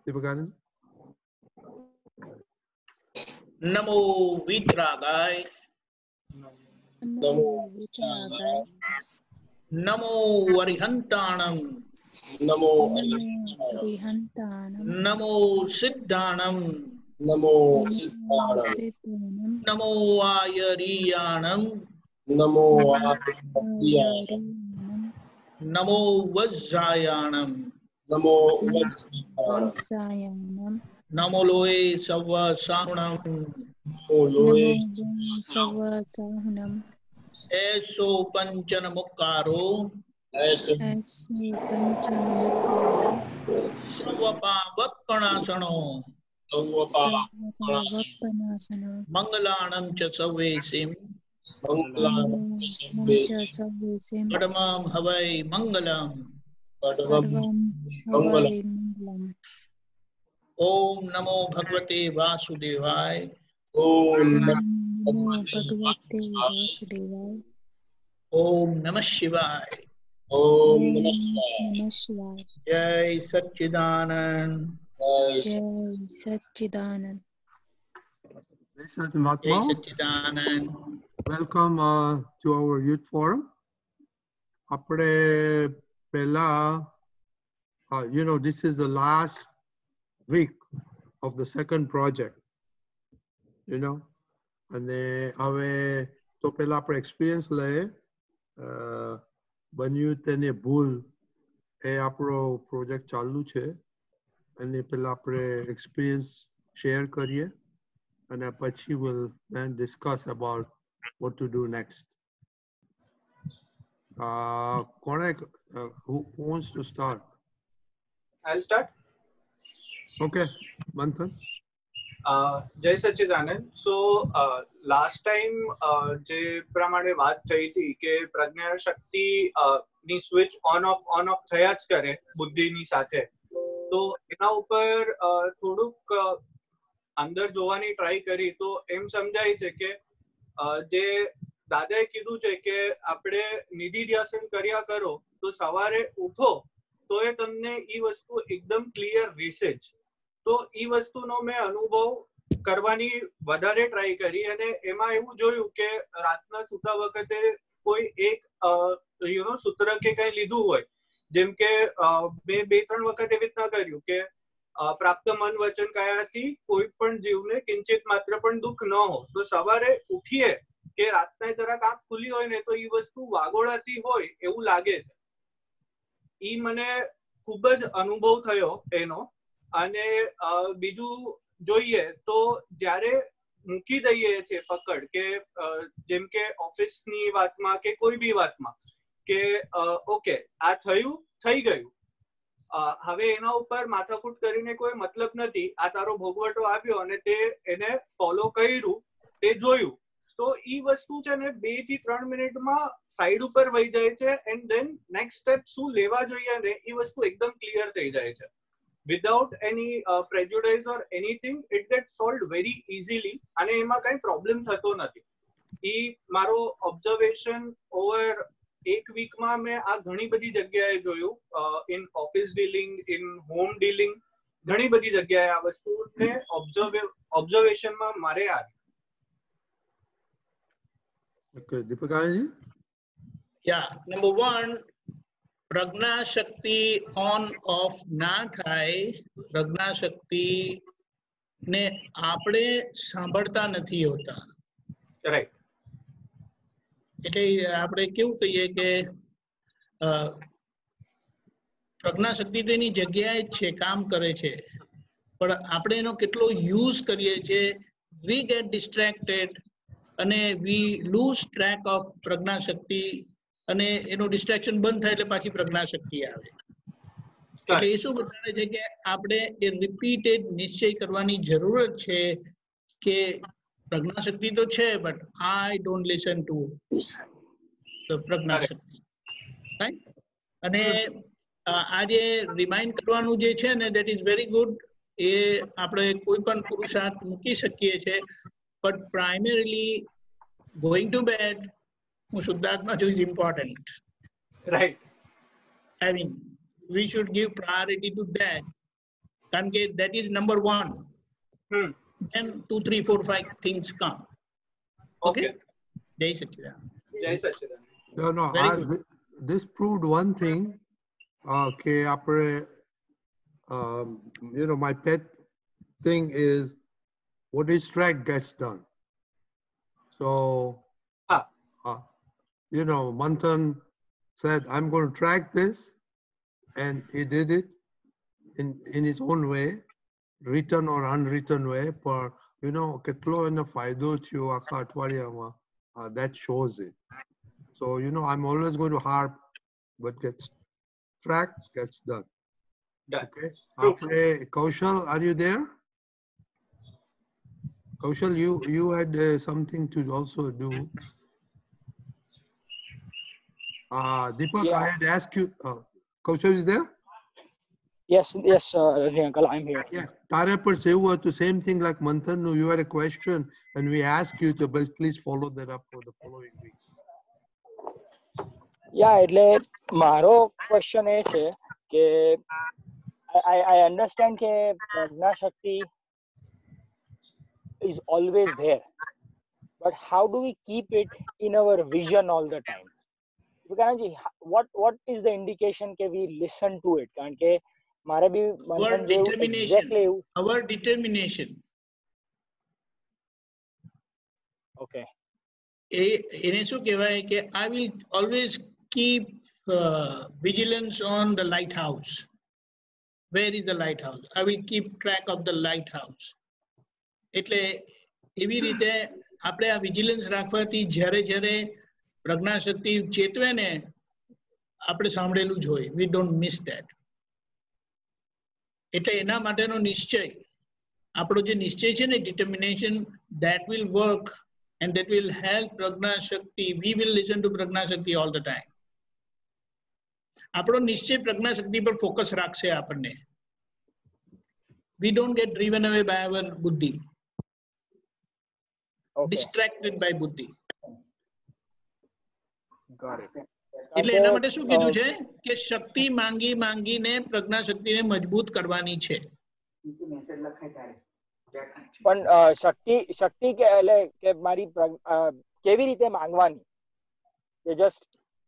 Deepakanand? Namo Vitragay. Namo Vitragay. Namo Varihantanam. Namo Arihantanam. Namo Siddhanam. Namo Siddhanam. Namo Ayariyanam. Namo Ayaranam. Namo Vajjayanam. Namo Vansayanam. Namo Loe Sava Sahunam. Namo Savasahunam. Eso Panchana Mukkaro. Asu Panchanamukara. Savapa Vakkanasano. Sarvapanasanam. Mangalanam Cha Savesim. Mancha Savesim. Padamam Havai Mangalam. Padvam Havai Mangalam. Om Namo Bhagavate Vasudevaya. Om Namo Bhagavate Vasudevaya. Om Namah Shivaya. Om Namah Shivaya. Jai Satchidanand. Jai Satchidanand. Jai Jai Satchidanand. Satchidanand. Welcome to our youth forum. આપણે પહેલા, this is the last week of the second project, અને હવે તો પહેલા આપણે experience લઈએ. બન્યું તેને ભૂલ એ આપણો પ્રોજેક્ટ ચાલુ છે, અને પહેલા આપણે experience share કરીએ, અને પછી we'll then discuss about what to do next. Who wants to start? I'll start. Okay, Manthan. જય સચ્ચિદાનંદ. સો લાસ્ટ ટાઈમ જે પ્રમાણે વાત થઈ હતી કે પ્રજ્ઞા શક્તિ ની સ્વિચ ઓન ઓફ થયા જ કરે બુદ્ધિની સાથે, તો એના ઉપર થોડુંક અંદર જોવાની ટ્રાય કરી તો એમ સમજાય છે કે જે દાદાએ કીધું છે કે આપણે નિધિ ધ્યાસન કર્યા કરો તો સવારે ઉઠો તો એ તમને એ વસ્તુ એકદમ ક્લિયર રહેશે જ. તો એ વસ્તુનો મેં અનુભવ કરવાની વધારે ટ્રાય કરી, અને એમાં એવું જોયું કે રાતના સૂતા વખતે કોઈ એક સૂત્ર કે કઈ લીધું હોય, જેમ કે મેં 2-3 વખત એવી રીતના કર્યું કે પ્રાપ્ત મન વચન કાયાથી કોઈ પણ જીવને કિંચિત માત્ર પણ દુઃખ ન હો. તો સવારે ઉઠીએ કે રાતના જરાક આંખ ખુલી હોય ને તો એ વસ્તુ વાગોળાતી હોય એવું લાગે છે. એ મને ખૂબ જ અનુભવ થયો એનો. અને બીજું જોઈએ તો જ્યારે મૂકી દઈએ છે પકડ કે જેમ કે ઓફિસની વાતમાં કે કોઈ બી વાતમાં કે ઓકે આ થયું થઈ ગયું, હવે એના ઉપર માથાકૂટ કરીને કોઈ મતલબ નથી. આ તારો ભોગવટો આવ્યો અને તે એને ફોલો કર્યું, તે જોયું, તો એ વસ્તુ છે ને 2 થી 3 મિનિટમાં સાઈડ ઉપર વહી જાય છે. એન્ડ દેન નેક્સ્ટ સ્ટેપ શું લેવા જોઈએ ને એ વસ્તુ એકદમ ક્લિયર થઈ જાય છે. Without any prejudice or anything, it gets solved very easily, અને એમાં કઈ પ્રોબ્લેમ થતો નથી. એ મારો ઓબ્ઝર્વેશન ઓવર એક વીકમાં મેં આ ઘણી બધી જગ્યાએ જોયું, in office dealing, in home dealing, ઘણી બધી જગ્યાએ આ વસ્તુને ઓબ્ઝર્વેશનમાં મારે આવી. Okay, Deepakanand. Yeah, number one, પ્રજ્ઞા શક્તિ ઓન ઓફ ના થાય. પ્રજ્ઞા શક્તિ ને આપણે સાંભળતા નથી હોતા. રાઈટ. એટલે આપણે કેવું કહીએ કે પ્રજ્ઞા શક્તિ તો એની જગ્યાએ જ છે, કામ કરે છે, પણ આપણે એનો કેટલો યુઝ કરીએ છીએ. વી ગેટ ડિસ્ટ્રેક્ટેડ અને વી લૂઝ ટ્રેક ઓફ પ્રજ્ઞા શક્તિ, અને એનું ડિસ્ટ્રેક્શન બંધ થાય એટલે પાછી પ્રજ્ઞા શક્તિ આવે. એટલે એ શું બતાવે છે કે આપણે એ રિપીટેડ નિશ્ચય કરવાની જરૂરત છે કે પ્રજ્ઞા શક્તિ તો છે, but I don't listen to પ્રજ્ઞા શક્તિ. અને આ જે રિમાઇન્ડ કરવાનું જે છે ને, દેટ ઇઝ વેરી ગુડ. એ આપણે કોઈ પણ પુરુષાર્થ મૂકી શકીએ છીએ, but primarily going to bed, હું શુદ્ધાત્મા છું, is important. Right. I mean, we should give priority to that. કારણ કે that is number 1. Then 2, 3, 4, 5 things come. Okay. Jai Sachidanand. Jai Sachidanand. No, Very good. this proved one thing. Okay, you know, my pet thing is what is track gets done. So, you know, Manthan said, I'm going to track this, and he did it in his own way, written or unwritten way. But, you know, ketlo eno faydo thyo akha athwadiyama, that shows it. So, you know, I'm always going to harp, but gets tracked, gets done. Done. Okay. True. Kaushal, are you there? Kaushal, you had something to also do. Deepak, Yeah. I had asked you. Kaushal is there? Yes, Raji uncle, I'm here. Yeah. Tare par se hua to same thing like Manthan. No, you had a question, and we asked you to please follow that up for the following week. Yeah, એટલે મારો question એ છે કે I understand કે પ્રજ્ઞા શક્તિ is always there, but how do we keep it in our vision all the time? Vikananji, what is the indication કે we listen to it? કારણ કે મારે બી Our મંથન જેવું determination. exactly Our determination. okay. એને શું કહેવાય કે I will always keep vigilance on the lighthouse. Where is the lighthouse? I will keep track of the lighthouse. એટલે એવી રીતે આપણે આ વિજિલન્સ રાખવાથી જ્યારે જ્યારે પ્રજ્ઞાશક્તિ ચેતવે ને આપણે સાંભળેલું જ હોય. We don't miss that. એટલે એના માટેનો નિશ્ચય, આપણો જે નિશ્ચય છે ને, determination, that will work and that will help Prajna Shakti. We will listen to Prajna Shakti all the time. આપણો નિશ્ચય પ્રજ્ઞા શક્તિ પર ફોકસ રાખશે આપણને. We don't get driven away by our buddhi. Okay. Distracted by buddhi. Got it. એટલે એના માટે શું કીધું છે કે શક્તિ માંગી માંગીને પ્રજ્ઞા શક્તિને મજબૂત કરવાની છે. પણ શક્તિ કે એટલે કે મારી કેવી રીતે માંગવાની? કે જસ્ટ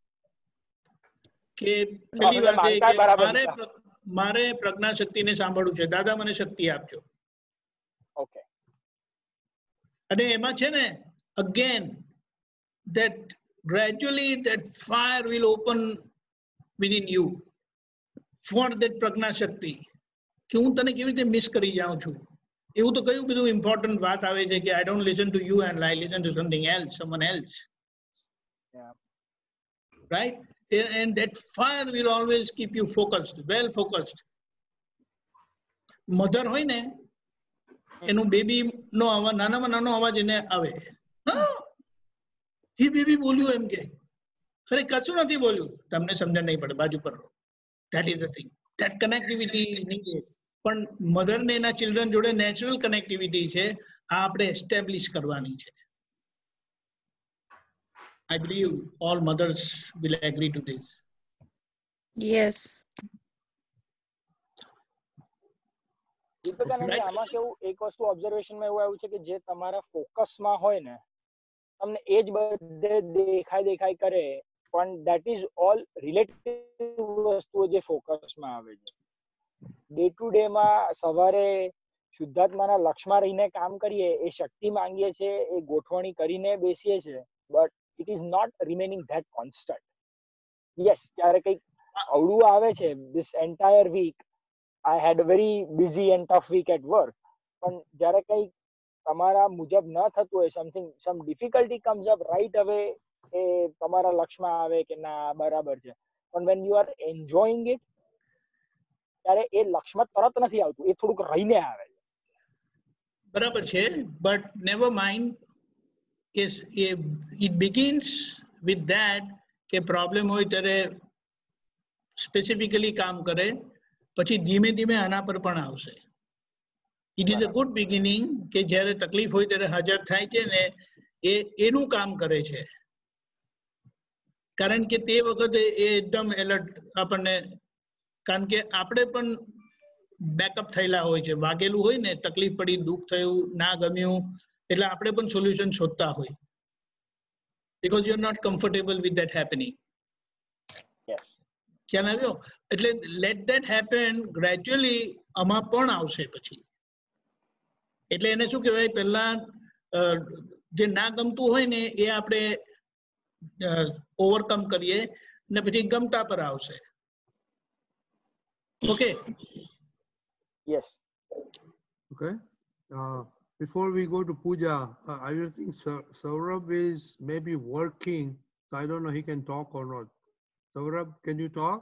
કે પેલી વાત એ કે મારે પ્રજ્ઞા શક્તિને સાંભળવું છે, દાદા મને શક્તિ આપજો. ઓકે. અને એમાં છે ને, again that gradually that fire will open within you for that પ્રજ્ઞા શક્તિ. કે હું તને કેવી રીતે મિસ કરી જાઉં છું. એવું તો કયું બધું ઇમ્પોર્ટન્ટ વાત આવે છે કે I don't listen to you and I listen to something else, someone else. Yeah. Right? And that fire will always keep you focused, well focused. Mother હોય ને, એનું બેબી નો અવાજ, નાનામાં નાનો અવાજ એને આવે, એ બેબી બોલ્યું એમ કે, અરે કશું નથી બોલ્યું, તમને સમજણ નહીં પડે, બાજુ પર. That is the thing. That connectivity is needed. પણ મધર ને એના ચિલ્ડ્રન જોડે નેચરલ કનેક્ટિવિટી છે, આ આપણે એસ્ટેબ્લિશ કરવાની છે. I believe all mothers will agree to this. Yes. Deepakanand, આમાં કેવું એક વસ્તુ ઓબ્ઝર્વેશનમાં એવું આવ્યું છે કે જે તમારા ફોકસમાં હોય ને, તમને એ જ બધે દેખાય કરે, પણ that is all relative વસ્તુઓ જે ફોકસમાં આવે છે. ડે ટુ ડે માં સવારે શુદ્ધાત્માના લક્ષમાં રહીને કામ કરીએ, એ શક્તિ માંગીએ છે, એ ગોઠવણી કરીને બેસીએ છે, but it is not remaining that constant. Yes, ત્યારે કંઈક અવળું આવે છે. This entire week I had a very busy and tough week at work. પણ જ્યારે કંઈક તમારા મુજબ ન થતું હોય, some difficulty comes up right away, એ તમારા લક્ષમાં આવે કે ના બરાબર છે. પણ when you are enjoying it, ત્યારે એ લક્ષમાં તરત નથી આવતું, એ થોડુંક રહીને આવે છે. બરાબર છે, but never mind. It begins with that કે પ્રોબ્લેમ હોય ત્યારે સ્પેસિફિકલી કામ કરે, પછી ધીમે ધીમે આના પર પણ આવશે. It is a good beginning કે જ્યારે તકલીફ હોય ત્યારે હાજર થાય છે ને, એનું કામ કરે છે. કારણ કે તે વખતે એ એકદમ એલર્ટ આપણને, કારણ કે આપણે પણ બેકઅપ થયેલા હોય છે. વાગેલું હોય ને, તકલીફ પડી, દુઃખ થયું, ના ગમ્યું, એટલે આપણે પણ સોલ્યુશન શોધતા હોય, because you are not comfortable with that happening. Yes. ખ્યાલ આવ્યો? એટલે let that happen gradually આમાં પણ આવશે પછી. એટલે એને શું કહેવાય, પહેલા જે ના ગમતું હોય ને એ આપણે ઓવરકમ કરીએ ને પછી ગમતા પર આવશે. Okay. Yes. Okay. Before we go to Pooja, I will think Saurabh is maybe working, so I don't know he can talk or not. Saurabh, can you talk?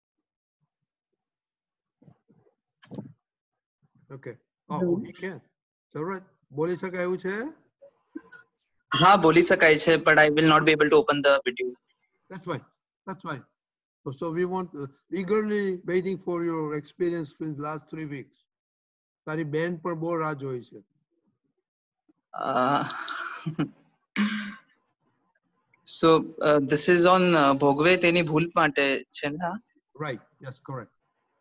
Okay. Oh, he can. Saurabh, બોલી શકાયું છે? હા, બોલી શકાય છે, but I will not be able to open the video. That's fine. That's fine. So we want eagerly waiting for your experience in the last 3 weeks. તારી બેન પણ બહુ રાહ જોઈ છે. So this is on ભોગવે તેની ભૂલ માટે છે ને? Right. Yes, correct.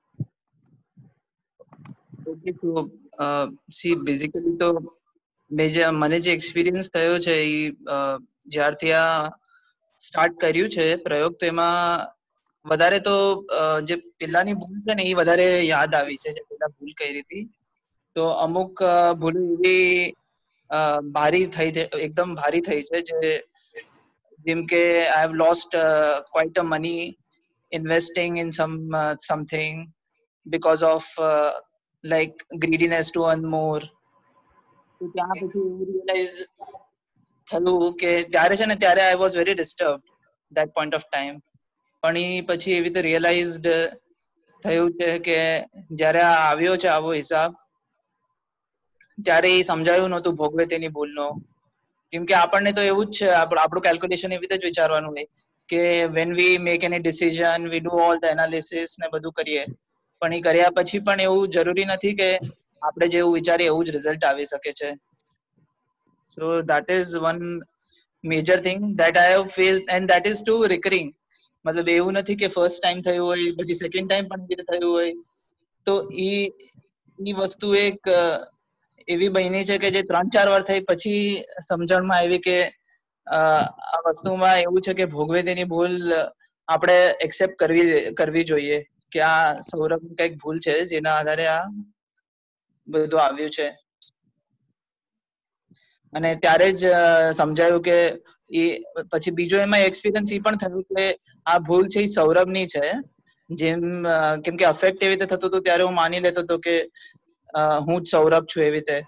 Okay, so see basically તો મને જે એક્સપિરિયન્સ થયો છે એ જ્યારથી આ સ્ટાર્ટ કર્યું છે પ્રયોગ, તો એમાં વધારે તો જે પેલાની ભૂલ છે ને એ વધારે યાદ આવી છે, જે પેલા ભૂલ કરી હતી. તો અમુક ભૂલો એવી ભારી થઈ છે, એકદમ ભારી થઈ છે, જેમ કે I have lost quite a money investing in something because of like greediness to earn more. તો ત્યાં પછી એવું રિયલાઇઝ થયું કે ત્યારે છે ને, ત્યારે I was very disturbed that point of time. પણ એ પછી એવી રીતે રિયલાઇઝડ થયું છે કે જ્યારે આ આવ્યો છે આવો હિસાબ, ત્યારે એ સમજાયું નહોતું ભોગવે તેની ભૂલનો. કેમ કે આપણને તો એવું જ છે, આપણું કેલ્ક્યુલેશન એવી રીતે જ વિચારવાનું હોય કે when we make any decision we do all the analysis ને બધું કરીએ, પણ એ કર્યા પછી પણ એવું જરૂરી નથી કે આપણે જેવું વિચારીએ એવું જ રિઝલ્ટ આવી શકે છે. So that is one major thing that I have faced, and that is too recurring. મતલબ એવું નથી કે ફર્સ્ટ ટાઈમ થયું હોય પછી સેકન્ડ ટાઈમ પણ થયું હોય. તો ઈ વસ્તુ એક એવી બની છે કે જે 3-4 વાર થઈ પછી સમજણમાં આવી કે આ વસ્તુમાં એવું છે કે ભોગવે તેની ભૂલ આપણે એક્સેપ્ટ કરવી જોઈએ કે આ સૌરભની કંઈક ભૂલ છે જેના આધારે આ બધું આવ્યું છે. અને ત્યારે જ સમજાયું કે પછી બીજો એમાં એક્સપિરિયન્સ એ પણ થયું કે આ ભૂલ છે એ સૌરભની છે. જેમ કેમ કે અફેક્ટ એવી રીતે થતું હતું ત્યારે હું માની લેતો હતો કે હું જ સૌરભ છું એવી રીતે.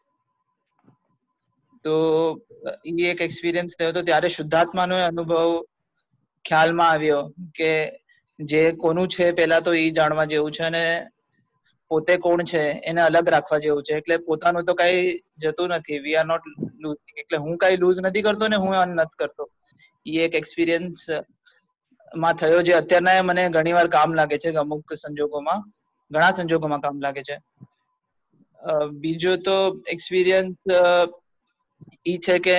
તો એ એક એક્સપિરિયન્સ થયો હતો. ત્યારે શુદ્ધાત્માનો અનુભવ ખ્યાલમાં આવ્યો કે જે કોનું છે પેલા તો એ જાણવા જેવું છે અને પોતે કોણ છે એને અલગ રાખવા જેવું છે. એટલે પોતાનું તો કઈ જતું નથી. We are not losing. એટલે હું કઈ લૂઝ નથી કરતો ને હું અન નથી કરતો. એ એક એક્સપિરિયન્સ માં થયો જે અત્યારના મને ઘણી વાર કામ લાગે છે. અમુક સંજોગોમાં, ઘણા સંજોગોમાં કામ લાગે છે. બીજો તો એક્સપિરિયન્સ ઈ છે કે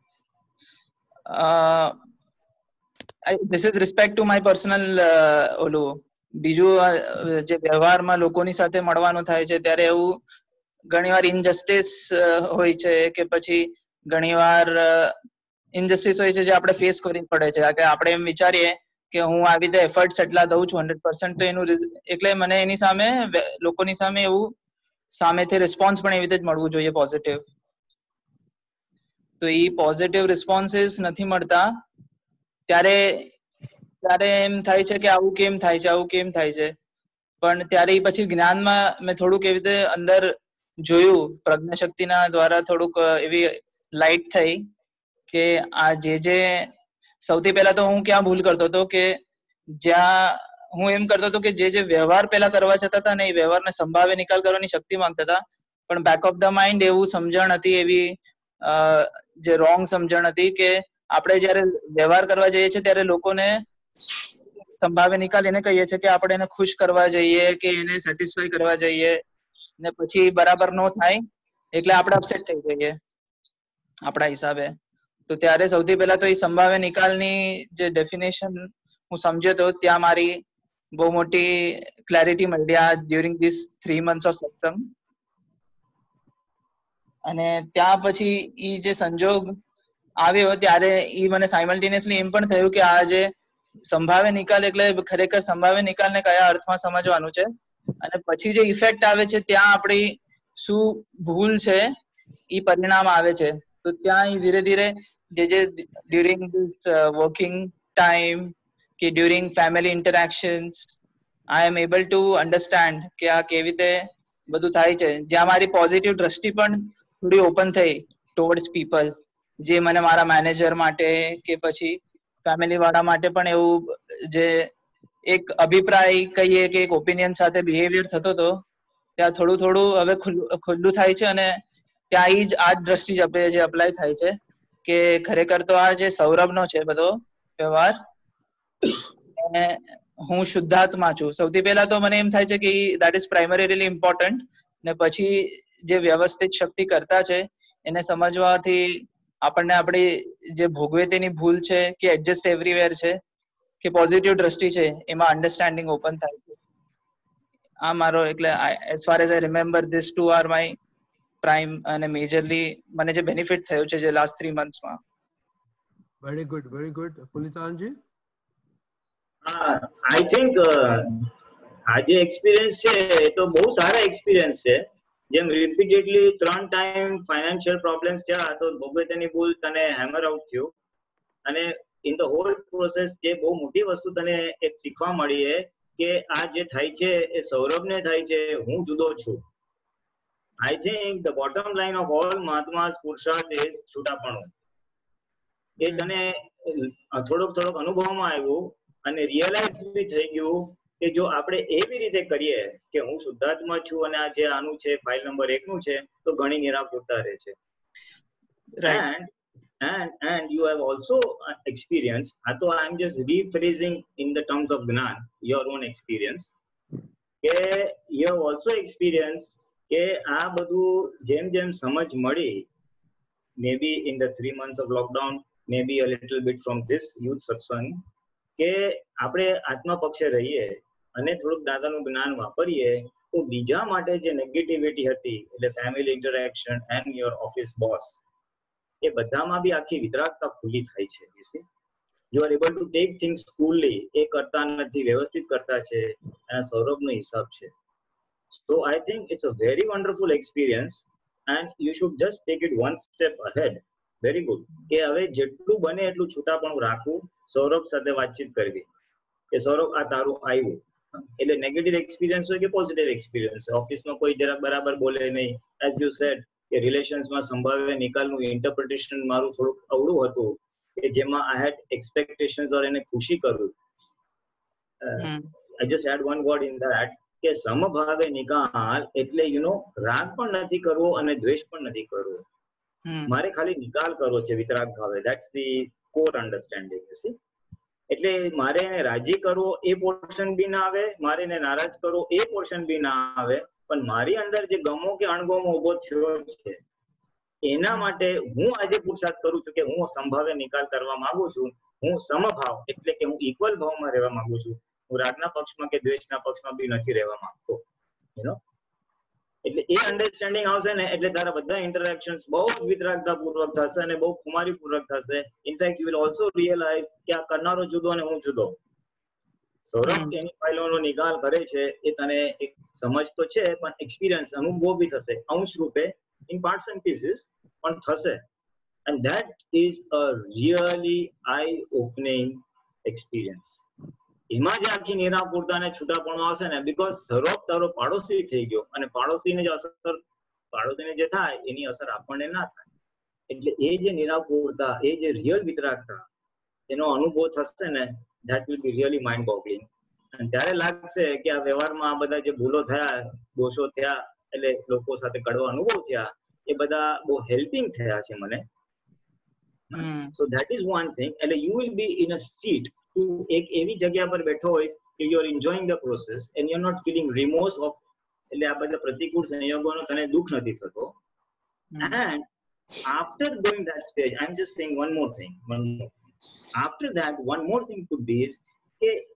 this is respect to my personal ઓલું બીજું જે વ્યવહારમાં લોકોની સાથે મળવાનું થાય છે ત્યારે એવું ઘણીવાર ઇનજસ્ટિસ હોય છે કે પછી ઘણીવાર ઇનજસ્ટિસ હોય છે જે આપણે ફેસ કરવી પડે છે. કે આપણે એમ વિચારીએ કે હું આવી રીતે એફર્ટ્સ એટલા દઉં છું 100%, તો એનું એટલે મને એની સામે લોકોની સામે એવું સામેથી રિસ્પોન્સ પણ એવી રીતે જ મળવું જોઈએ પોઝિટિવ. તો એ પોઝિટિવ રિસ્પોન્સીસ નથી મળતા ત્યારે એમ થાય છે કે આવું કેમ થાય છે, આવું કેમ થાય છે. પણ ત્યારે પછી જ્ઞાનમાં મેં થોડુંક એવી રીતે અંદર જોયું, પ્રજ્ઞાશક્તિના દ્વારા થોડુંક એવી લાઇટ થઈ કે આ જે સૌથી પહેલા તો હું ક્યાં ભૂલ કરતો હતો કે જ્યાં હું એમ કરતો હતો કે જે વ્યવહાર પેલા કરવા જતા હતા ને એ વ્યવહારને સંભાવે નિકાલ કરવાની શક્તિ માંગતા હતા, પણ બેક ઓફ ધ માઇન્ડ એવું સમજણ હતી, એવી જે રોંગ સમજણ હતી કે આપણે જયારે વ્યવહાર કરવા જઈએ છીએ ત્યારે લોકોને સંભાવે નિકાલ એને કહીએ છીએ કે આપણે એને ખુશ કરવા જઈએ કે એને સેટિસ્ફાય કરવા જઈએ ને પછી બરાબર નો થાય એટલે આપણે અપસેટ થઈ જઈએ આપણા હિસાબે. તો ત્યારે સૌથી પહેલા તો એ સંભાવે નિકાલની જે ડેફિનેશન હું સમજ્યો તો ત્યાં મારી બહુ મોટી ક્લેરિટી મળી આ ડ્યુરિંગ ધીસ 3 months ઓફ સત્સંગ. અને ત્યાં પછી ઈ જે સંજોગ આવ્યો ત્યારે ઈ મને સાયમલ્ટેનિયસલી એમ પણ થયું કે આ જે સંભાવ્ય નિકાલ એટલે ખરેખર સંભાવ્ય નિકાલને કયા અર્થમાં સમજવાનું છે, અને પછી જે ઇફેક્ટ આવે છે ત્યાં આપણી શું ભૂલ છે ઈ પરિણામ આવે છે. તો ત્યાં ઈ ધીરે ધીરે જે ડ્યુરિંગ ધીસ વર્કિંગ ટાઈમ કે during family interactions I am able to understand કે આ કેવી રીતે બધું થાય છે, જ્યાં મારી પોઝિટિવ દ્રષ્ટિ પણ થોડી ઓપન થઈ ટુવર્ડ્સ પીપલ, જે મને મારા મેનેજર માટે કે પછી ફેમિલી વાળા માટે પણ એવું જે એક અભિપ્રાય કહીએ કે એક ઓપિનિયન સાથે બિહેવિયર થતો હતો, ત્યાં થોડું થોડું હવે ખુલ્લું થાય છે. અને ત્યાં ઈ જ આ જ દ્રષ્ટિ જે અપ્લાય થાય છે કે ખરેખર તો આ જે સૌરભનો છે બધો વ્યવહાર, અને હું શુદ્ધાત્મા છું. સૌથી પહેલા તો મને એમ થાય છે કે દેટ ઇઝ પ્રાઇમરીલી ઇમ્પોર્ટન્ટ, ને પછી જે વ્યવસ્થિત શક્તિ કરતા છે એને સમજવાથી આપણને આપણી જે ભોગવે તેની ભૂલ છે કે એડજસ્ટ એવરીવેર છે કે પોઝિટિવ દ્રષ્ટિ છે એમાં અન્ડરસ્ટેન્ડિંગ ઓપન થાય છે. આ મારો એટલે as far as I remember this two are my prime અને મેજરલી મને જે બેનિફિટ થયું છે જે લાસ્ટ 3 months માં. Very good, very good. પુનિતાનજી? આઈ થિંક આ જે એક્સપિરિયન્સ છે એ તો બહુ સારા એક્સપિરિયન્સ છે. જેમ રિપીટેડલી 3 ટાઈમ ફાઇનાન્શિયલ પ્રોબ્લેમ્સ થયા તો ભોગવતની ભૂલ તને હેમર આઉટ થયું, અને ઇન ધ હોલ પ્રોસેસ જે બહુ મોટી વસ્તુ તને એક શીખવા મળી છે કે આ જે થાય છે એ સૌરભને થાય છે, હું જુદો છું. I think the bottom line of all મહાત્માસ પુરુષાર્થ ઇઝ છૂટાપણું. એ તને થોડોક અનુભવમાં આવ્યું અને રિયલાઇઝ બી થઈ ગયું કે જો આપણે એવી રીતે કરીએ કે હું શુદ્ધાત્મા છું અને આ જે આનું છે ફાઇલ નંબર 1 નું છે તો ઘણી નિરાકુરતા રહે છે. And you have also experienced, I am just rephrasing in the terms of Gnan, your own experience, કે you have also experienced કે આ બધું જેમ સમજ મળી, maybe in the 3 months of lockdown, maybe a little bit from this youth satsang, કે આપણે આત્મા પક્ષે રહીએ અને થોડુંક દાદાનું જ્ઞાન વાપરીએ તો બીજા માટે જે નેગેટિવિટી હતી એટલે family interaction and your office boss, એ બધામાં બી આખી વિતરાગતા ખુલ્લી થાય છે. You see, you are able to take things coolly. એ કરતા નથી, વ્યવસ્થિત કરતા છે, અને સૌરભનો હિસાબ છે. So I think it's a very wonderful experience and you should just take it one step ahead. Very good. કે હવે જેટલું બને એટલું છૂટાપણું રાખવું, સૌરભ સાથે વાતચીત કરવી કે સૌરભ આ તારું આવ્યું, એટલે નેગેટિવ એક્સપિરિયન્સ હોય કે પોઝિટિવ એક્સપિરિયન્સ, ઓફિસમાં કોઈ જરા બરાબર બોલે નહીં, એઝ યુ સેડ કે રિલેશન્સમાં સંભાવ્ય નિકાલનું ઇન્ટરપ્રિટેશન મારું થોડુંક અવળું હતું કે જેમાં આઈ હેડ એક્સપેક્ટેશન્સ ઓર એને ખુશી કરવું. I just add one word in that કે સમભાવે નિકાલ એટલે રાગ પણ નથી કરવો અને દ્વેષ પણ નથી કરવો, મારે ખાલી નિકાલ કરવો છે વિતરાગ ભાવે. That's the core understanding. You see, એટલે મારે એને રાજી કરવો એ પોર્શન બી ના આવે, મારે એને નારાજ કરવો એ પોર્શન બી ના આવે, પણ મારી અંદર જે ગમો કે અણગમો ઉભો થયો છે એના માટે હું આજે પુરુષાર્થ કરું છું કે હું સંભાવ્ય નિકાલ કરવા માંગુ છું. હું સમભાવ એટલે કે હું ઇક્વલ ભાવમાં રહેવા માંગુ છું. હું રાગના પક્ષમાં કે દ્વેષના પક્ષમાં બી નથી રહેવા માંગતો. એટલે એ અન્ડરસ્ટેન્ડિંગ આવશે ને એટલે તારા બધા ઇન્ટરેક્શન્સ બહુ જ વિતરાગતા પૂર્વક થશે અને બહુ ખુમારી પૂર્વક થશે. In fact you will also realise કે આ કરનારો જુદો અને હું જુદો. સૌરભ એની ફાઇલોનો નિકાલ કરે છે એ તને એક સમજ તો છે, પણ એક્સપિરિયન્સ અનુભવ બી થશે અંશ રૂપે, ઇન પાર્ટ્સ એન્ડ પીસીસ પણ થશે. And that is a really eye opening experience. એમાં જે આખી નિરાકુરતા ને છૂટાપણું આવશે ને, બીકોઝ સૌરભ તારો પાડોશી થઈ ગયો અને પાડોશીને જે અસર પાડોશીને જે થાય એની અસર આપણને ના થાય. એટલે એ જે નિરાકુરતા, એ જે રિયલ વિતરાગતા એનો અનુભવ થશે ને, that will be really mind boggling. અને ત્યારે લાગશે કે આ વ્યવહારમાં આ બધા જે ભૂલો થયા, દોષો થયા, એટલે લોકો સાથે કડવા અનુભવ થયા, એ બધા બહુ હેલ્પિંગ થયા છે મને. So that is one thing. એટલે you will be in a seat, તું એક એવી જગ્યા પર બેઠો હોઈશ કે you are enjoying the process and you are not feeling remorse of, એટલે આ બધા પ્રતિકૂળ સંયોગોનો તને દુઃખ નથી થતો. And after going that stage, I'm just saying one more thing. After that, one more thing could be is કે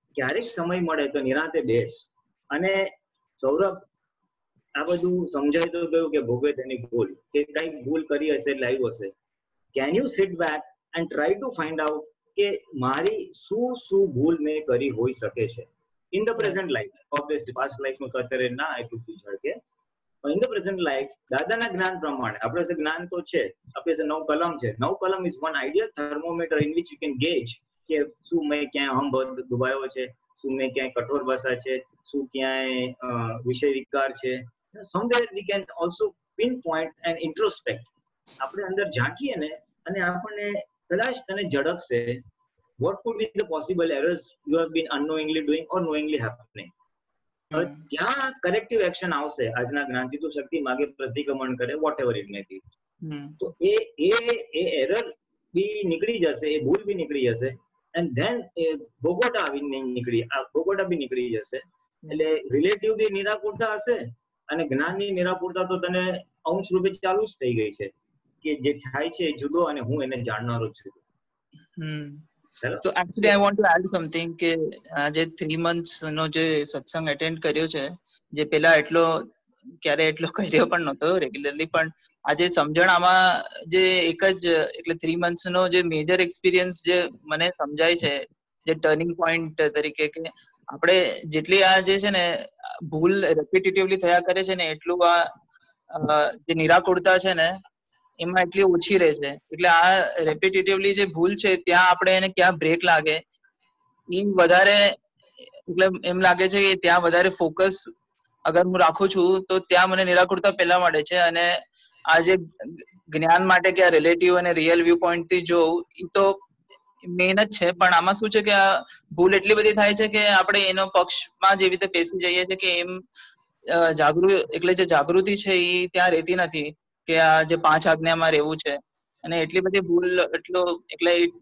ક્યારેક સમય મળે તો નિરાંતે બેસ અને સૌરભ આ બધું સમજાય તો ગયું કે ભોગવે તેની ભૂલ કે કઈક ભૂલ કરી હશે એટલે આવ્યું હશે. Can you sit back and try to find out કે મારી શું ભૂલ મેં કરી હોઈ શકે છે in the present life. Obviously past લાઈફનું તો અત્યારે ના એટલું પૂછાય કે ઇન ધ પ્રેઝન્ટ લાઈફ દાદાના જ્ઞાન પ્રમાણે આપણી પાસે જ્ઞાન તો છે, આપણી પાસે 9 કલમ છે. 9 કલમ is one ideal thermometer in which you can gauge કે શું મેં ક્યાંય હમ દુભાયો છે, શું મેં ક્યાંય કઠોર ભાષા છે, શું ક્યાંય વિષય વિકાર છે. somewhere we can also pinpoint and introspect. આપણે અંદર ઝાંકીએ ને અને આપણને કદાચ તને ઝડપશે what could be the possible errors you have been unknowingly doing or knowingly happening. ત્યાં કરેક્ટિવ એક્શન આવશે. આજના જ્ઞાનથી તો શક્તિ માગે પ્રતિક્રમણ કરે whatever it may be. તો એ એરર બી નીકળી જશે, એ ભૂલ બી નીકળી જશે and then ભોગવટા બી નીકળી જશે. એટલે રિલેટિવ બી નિરાકુરતા હશે અને જ્ઞાનની નિરાકુરતા તો તને અંશ રૂપે ચાલુ જ થઈ ગઈ છે કે જે થાય છે એ જુદો અને હું એને જાણનારો છું. તો actually I want to add something કે આજે 3 months નો જે સત્સંગ અટેન્ડ કર્યો છે, જે પેલા એટલો કર્યો પણ નહોતો રેગ્યુલરલી, પણ આજે સમજણ આમાં જે એક જ એટલે 3 months નો જે મેજર એક્સપિરિયન્સ જે મને સમજાય છે, જે ટર્નિંગ પોઈન્ટ તરીકે કે આપણે જેટલી આ જે છે ને ભૂલ રેપિટેટિવલી થયા કરે છે ને એટલું આ જે નિરાકુરતા છે ને એમાં એટલી ઓછી રહે છે. એટલે આ રેપિટેટિવલી જે ભૂલ છે ત્યાં આપણે એને ક્યાં બ્રેક લાગે એ વધારે, એટલે એમ લાગે છે કે ત્યાં વધારે ફોકસ અગર હું રાખું છું તો ત્યાં મને નિરાકુરતા પહેલા મળે છે. અને આ જે જ્ઞાન માટે કે આ રિલેટિવ અને રિયલ વ્યૂ પોઈન્ટ થી જોવું એ તો મેન જ છે, પણ આમાં શું છે કે આ ભૂલ એટલી બધી થાય છે કે આપણે એનો પક્ષમાં જેવી રીતે પેસી જઈએ છીએ કે એમ એટલે જે જાગૃતિ છે એ ત્યાં રહેતી નથી કે આ જે 5 આજ્ઞામાં રહેવું છે. અને એટલી બધી ભૂલ એટલે ઇટ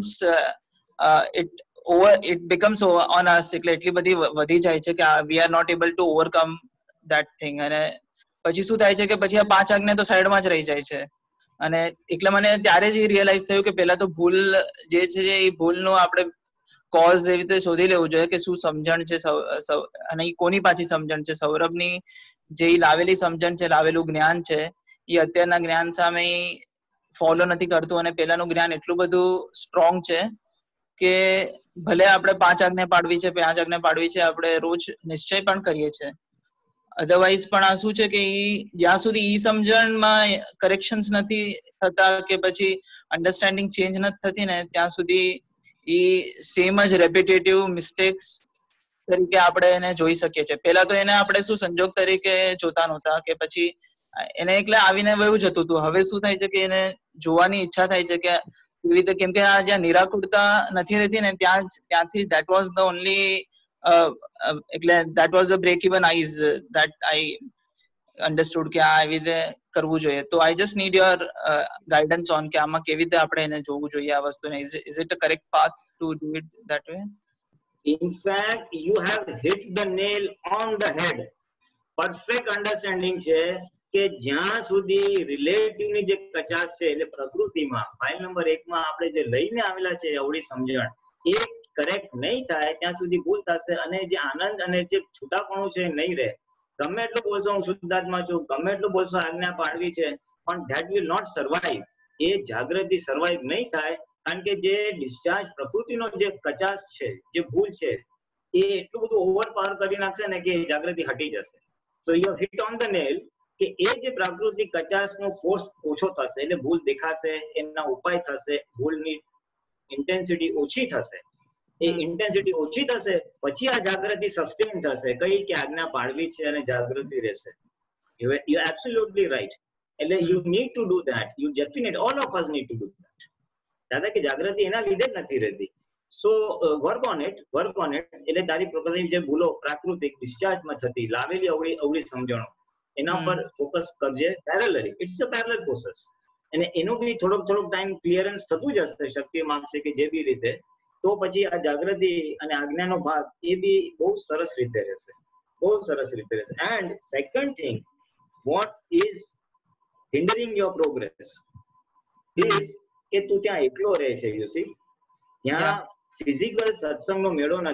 becomes on us, એટલે એટલી બધી વધી જાય છે કે we are not able to overcome that thing. અને પછી શું થાય છે કે પછી આ 5 આજ્ઞા તો સાઈડમાં જ રહી જાય છે. અને એટલે મને ત્યારે જ રિયલાઇઝ થયું કે પેલા તો ભૂલ જે છે એ ભૂલનો આપણે કોઝ એવી રીતે શોધી લેવું જોઈએ કે શું સમજણ છે અને કોની પાછી સમજણ છે. સૌરભની જે લાવેલી સમજણ છે, લાવેલું જ્ઞાન છે એ અત્યારના જ્ઞાન સામે ફોલો નથી કરતું. અને પેલાનું જ્ઞાન એટલું બધું સ્ટ્રોંગ છે કે ભલે આપણે 5 આજ્ઞા પાડવી છે આપણે રોજ નિશ્ચય પણ કરીએ છીએ, અધરવાઇઝ પણ આ શું છે કે જ્યાં સુધી ઈ સમજણમાં કરેક્શન્સ નથી થતા કે પછી અન્ડરસ્ટેન્ડિંગ ચેન્જ નથી થતી ને ત્યાં સુધી ઈ સેમ જ રેપિટેટિવ મિસ્ટેક્સ તરીકે આપણે એને જોઈ શકીએ છીએ. પેલા તો એને આપણે શું સંજોગ તરીકે જોતા નહોતા કે પછી એને એટલે આવીને વયું જતું હતું. હવે શું થાય છે કે એને જોવાની ઈચ્છા થાય છે કે એવી રીતે, કેમ કે આ જ્યાં નિરાકુરતા નથી રહેતી ને ત્યાંથી that was the only એટલે that was the break even eyes that I understood કે આ એવી રીતે કરવું જોઈએ. તો I just need your guidance on કે આમાં કેવી રીતે આપણે એને જોવું જોઈએ આ વસ્તુને. Is it a correct path to do it that way? In fact, you have hit the nail on the head. Perfect understanding છે કે જ્યાં સુધી રિલેટિવની જે કચાશ છે એટલે પ્રકૃતિમાં ફાઇલ નંબર 1 માં આપણે જે લઈને આવેલા છે અવળી સમજણ એ કરેક્ટ નહીં થાય ત્યાં સુધી ભૂલ થશે અને જે આનંદ અને જે છૂટાપણું છે નહીં રહે. ગમે એટલું બોલશો હું શુદ્ધાત્મા છું, ગમે એટલું બોલશો આજ્ઞા પાડવી છે, પણ that will not survive. એ જાગૃતિ સર્વાઈવ નહીં થાય કારણ કે જે ડિસ્ચાર્જ પ્રકૃતિનો જે કચાશ છે, જે ભૂલ છે એ એટલું બધું ઓવરપાવર કરી નાખશે ને કે જાગૃતિ હટી જશે. So you have hit on the nail કે એ જે પ્રાકૃતિક કચાશનો ફોર્સ ઓછો થશે એટલે ભૂલ દેખાશે, એના ઉપાય થશે, ભૂલની ઇન્ટેન્સિટી ઓછી થશે. એ ઇન્ટેન્સિટી ઓછી થશે પછી આ જાગૃતિ સસ્ટેન થશે. કઈ કે આજ્ઞા પાડવી છે અને જાગૃતિ રહેશે. You are absolutely right. એટલે you need to do that. You definitely, all of us need to do that. દાદા કે જાગૃતિ એના લીધે જ નથી રહેતી. So work on it. એટલે તારી પ્રકૃતિની જે ભૂલો પ્રાકૃતિક ડિસ્ચાર્જમાં થતી લાવેલી અવળી સમજણો એના પર ફોકસ કરજે. Parallelly it's a parallel process અને એનું બી થોડોક ટાઈમ ક્લિયરન્સ થતું જશે શક્તિ માગશે કે જે બી રીતે, તો પછી આ જાગૃતિ અને આજ્ઞાનો ભાગ એ બી બહુ સરસ રીતે રહેશે. And second thing what is hindering your progress is કે તું ત્યાં એકલો રહે છે. યુ સી ત્યાં ફિઝિકલ સત્સંગનો મેળો નથી,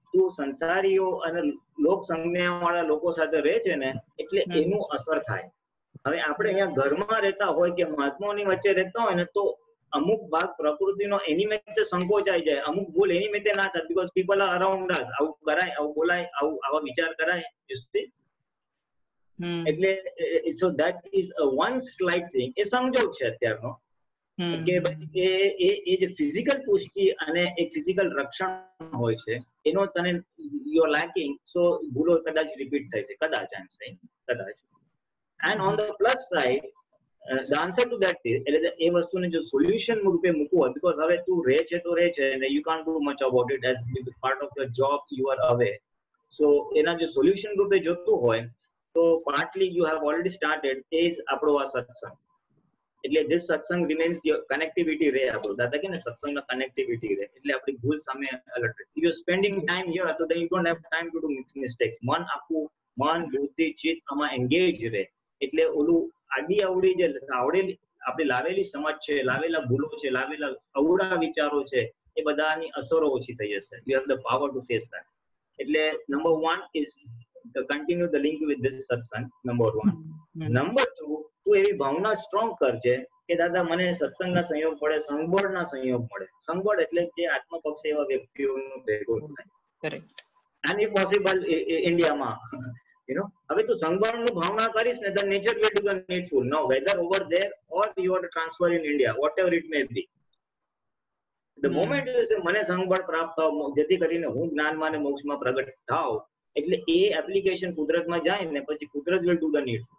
તું સંસારીઓ અને લોક સંજ્ઞા વાળા લોકો સાથે રહે છે ને એટલે એનું અસર થાય. હવે આપણે અહીંયા ઘરમાં રહેતા હોય કે મહાત્માઓની વચ્ચે રહેતા હોય ને તો અમુક ભાગ પ્રકૃતિનો એની મેતે સંકોચાઈ જાય, અમુક ભૂલ એની મેતે ના થાય, because people are around us. આવું કરાય, આવું બોલાય, આવા વિચાર કરાય. યુ સી, એટલે so that is one slight thing. એ સમજો છે અત્યારનો કે ભાઈ એ જે ફિઝિકલ પુષ્ટિ અને એક ફિઝિકલ રક્ષણ હોય છે એનો તને યુ આર લેકિંગ, સો ભૂલો કદાચ રિપીટ થાય છે, કદાચ આઈ એમ સેઇંગ, કદાચ. And on the plus side the answer to that is એટલે એ વસ્તુને જો સોલ્યુશન રૂપે મૂકવું હોય, બીકોઝ હવે તું રહે છે તો રહે છે and you can't do much about it as part of your job you are away. So એના જો સોલ્યુશન રૂપે જોતું હોય તો partly you have already started is આપણો આ સત્સંગ. એટલે this સત્સંગ remains your connectivity રહે, આપણો દાદા કે ને સત્સંગના connectivity રહે, એટલે આપણી ભૂલ સામે alert. If you're spending time here so then you don't have time to do mistakes. મન આપવું, મન બુદ્ધિ ચિત્ત આમાં એન્ગેજ રહે એટલે ઓલું આડી અવડી જે આવડેલી આપણે લાવેલી સમજ છે, લાવેલા ભૂલો છે, લાવેલા અવડા વિચારો છે, એ બધાની અસરો ઓછી થઈ જશે. You have the power to face that. એટલે number 1 is to continue the link with this satsang, number 1. Number 2, તું એવી ભાવના સ્ટ્રોંગ કરજે કે દાદા મને સત્સંગના સંયોગ પડે, સંગબળના સંયોગ મળે. સંગબળ એટલે જે આત્મપક્ષ એવા વ્યક્તિઓનું ભેગું થાય. કરેક્ટ. And if possible ઇન્ડિયામાં હવે તું સંગબળનું ભાવના કરીશ ને then nature will do the needful. Now whether over there or you are to transfer in India, whatever it may be, the moment you say મને સંગબળ પ્રાપ્ત થાવ જેથી કરીને હું જ્ઞાનમાં અને મોક્ષમાં પ્રગટ થાવ, એટલે એ એપ્લિકેશન કુદરતમાં જાય ને પછી કુદરત will do the needful.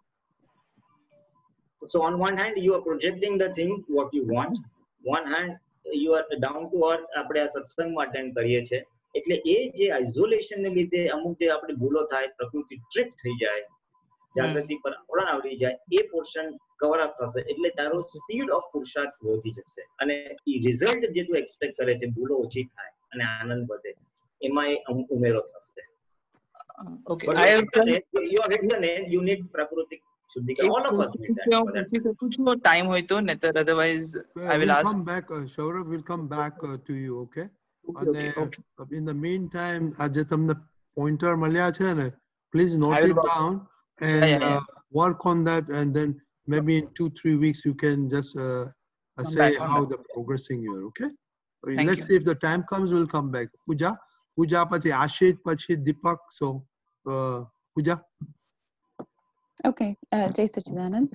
So on one hand you are projecting the thing what you want, one hand you are down to earth. આપણે આ સત્સંગમાં અટેન્ડ કરીએ છીએ એટલે એ જે આઇસોલેશનને લીધે અમુક જે આપણી ભૂલો થાય, પ્રકૃતિ ટ્રિપ થઈ જાય, જાગૃતિ પર આવરણ આવી જાય, એ પોર્શન કવર અપ થશે એટલે તારો સ્પીડ ઓફ પુરુષાર્થ વધી જશે અને એ રિઝલ્ટ જે તું એક્સપેક્ટ કરે છે ભૂલો ઓછી થાય અને આનંદ વધે એમાં એ ઉમેરો થશે. Okay, But I have done. you have hit the nail. You need prakriti shuddhika. All of us need that. Time હોય તો નહીતર otherwise I will we'll ask. come back, Saurabh will come back to you, okay? Okay, And okay. in the meantime, આજે તમને pointer મળ્યા છે ને, please note I will it work. down and Yeah. work on that, and then maybe in 2-3 weeks you can just Come say back on how that. the progressing here, okay? Thank Let's you. see if the time comes, we'll come back. Pooja પછી આશિષ પછી દીપક. So Pooja. Okay, Jai Sachidanand.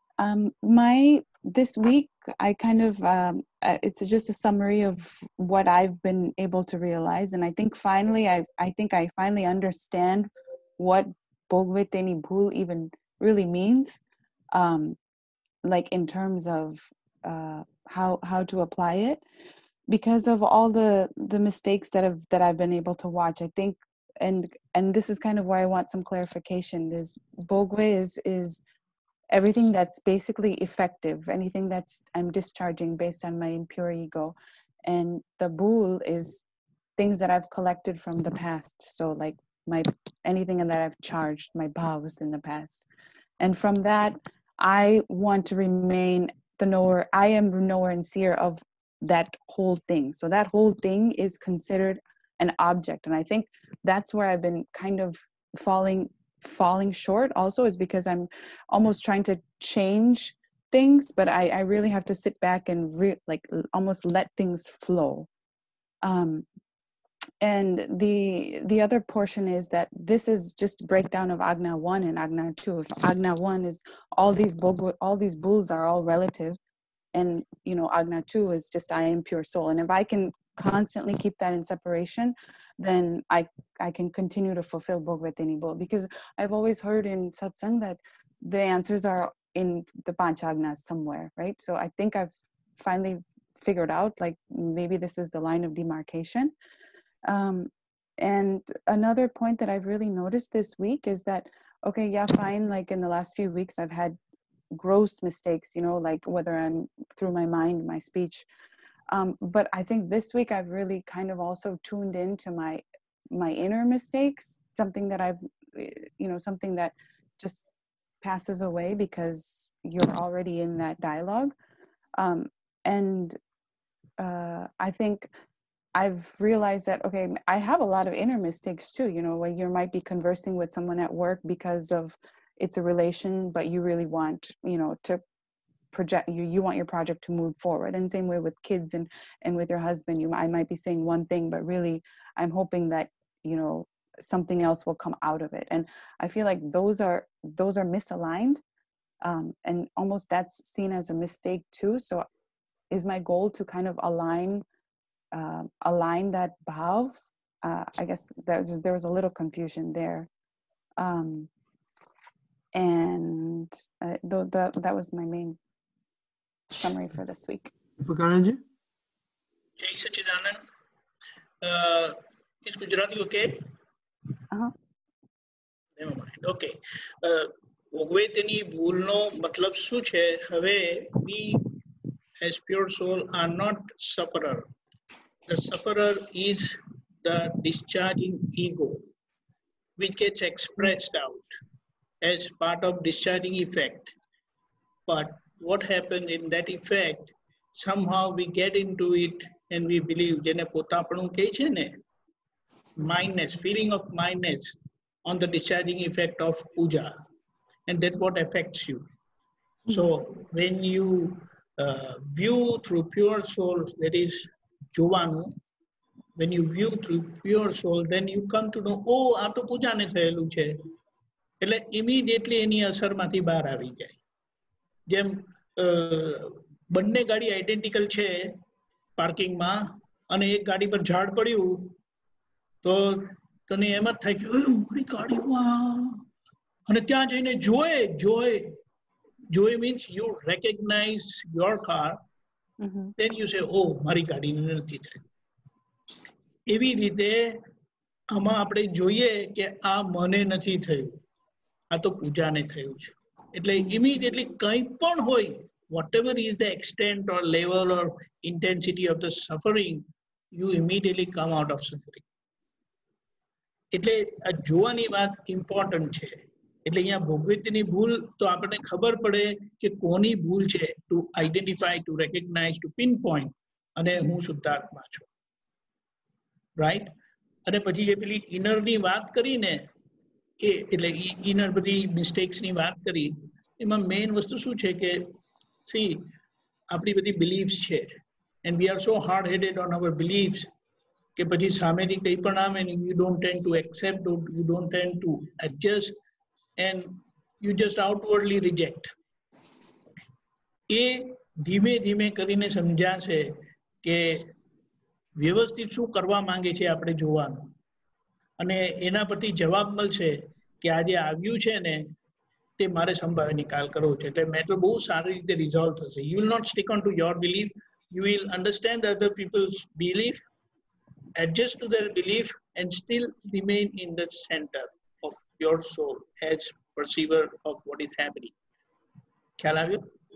This week, I kind of, it's just a summary of what I've been able to realize. And I think finally, I think I finally understand what Bhogveteni Bhul even really means, like in terms of how to apply it, because of all the mistakes that I've been able to watch. I think, and this is kind of why I want some clarification, is Bhogwe is everything that's basically effective, anything that's I'm discharging based on my impure ego. And the Bhul is things that I've collected from the past. So like anything that I've charged, my bhavs in the past. And from that, I want to remain I am knower and seer of that whole thing. So that whole thing is considered an object. And I think that's where I've been kind of falling short also, is because I'm almost trying to change things, but I really have to sit back and almost let things flow. And the other portion is that this is just a breakdown of Agna 1 and Agna 2. If Agna 1 is all these Bhuls are all relative, and Agna 2 is just I am pure soul. And if I can constantly keep that in separation, then I can continue to fulfill Bhogveteni Bhul. Because I've always heard in satsang that the answers are in the Panchagnas somewhere, right? So I think I've finally figured out, like, maybe this is the line of demarcation. And another point that I've really noticed this week is that, okay, yeah, fine, like in the last few weeks I've had gross mistakes, like whether I'm through my mind, my speech. But I think this week I've really kind of also tuned into my inner mistakes, something that I've, something that just passes away because you're already in that dialogue. And I think I've realized that, okay, I have a lot of inner mistakes too, you know, where you might be conversing with someone at work because of it's a relation, but you really want, you know, to project, you want your project to move forward. And same way with kids and with your husband, I might be saying one thing, but really I'm hoping that, you know, something else will come out of it. And I feel like those are misaligned. And almost that's seen as a mistake too. So is my goal to kind of align that bhav? I guess there was a little confusion there. And that was my main summary for this week. Deepakanaji? Jai Sachidanand. Is Gujarati okay? Never mind. Okay. ભોગવે તેની ભૂલનો મતલબ શું છે? હવે we as pure soul are not sufferer. The sufferer is the discharging ego, which gets expressed out as part of discharging effect. But what happens in that effect, somehow we get into it and we believe, જેને પોતાપણું કહે છે ને, mindness, feeling of mindness on the discharging effect of puja. And that's what affects you. So when you view through pure soul, that is jovanu, when you view through pure soul, then you come to know, oh, આ તો પૂજાને થયેલું છે. એટલે immediately એની અસરમાંથી બહાર આવી જાય. જેમ બંને ગાડી આઈડેન્ટિકલ છે પાર્કિંગમાં અને એક ગાડી પર ઝાડ પડ્યું તો તને એમ જ થાય કે મારી ગાડીમાં, અને ત્યાં જઈને જોઈ means you recognize your car, then you say, oh, મારી ગાડીને નથી થયું. એવી રીતે આમાં આપણે જોઈએ કે આ મને નથી થયું, આ તો પૂજાને થયું છે. એટલે immediately કંઈ પણ હોય, whatever is the extent or level or intensity of the suffering, you immediately come out of suffering. એટલે આ જોવાની વાત important છે. એટલે અહીંયા ભોગવતીની ભૂલ તો આપણને ખબર પડે કે કોની ભૂલ છે, to identify, to recognize, to pinpoint, અને હું શુદ્ધાત્મા છું, right? અને પછી જે પેલી ઇનરની વાત કરી ને, એટલે ઇનર બધી મિસ્ટેક્સની વાત કરી, એમાં મેઇન વસ્તુ શું છે કે સી આપણી બધી બિલીફ્સ છે, and we are so hard headed on our beliefs કે પછી સામેથી કંઈ પણ આવે ને, you don't tend to accept, you don't tend to adjust, and you just outwardly reject. એ ધીમે ધીમે કરીને સમજાશે કે વ્યવસ્થિત શું કરવા માંગે છે આપણે જોવાનું, અને એના પરથી જવાબ મળશે કે આ જે આવ્યું છે ને તે મારે સંભાવે નિકાલ કરવો છે. એટલે મેટર બહુ સારી રીતે રિઝોલ્વ થશે. You will not stick on to your belief. You will understand other people's belief, adjust to their belief, and still remain in the center of your soul as perceiver of what is happening. ખ્યાલ આવ્યો?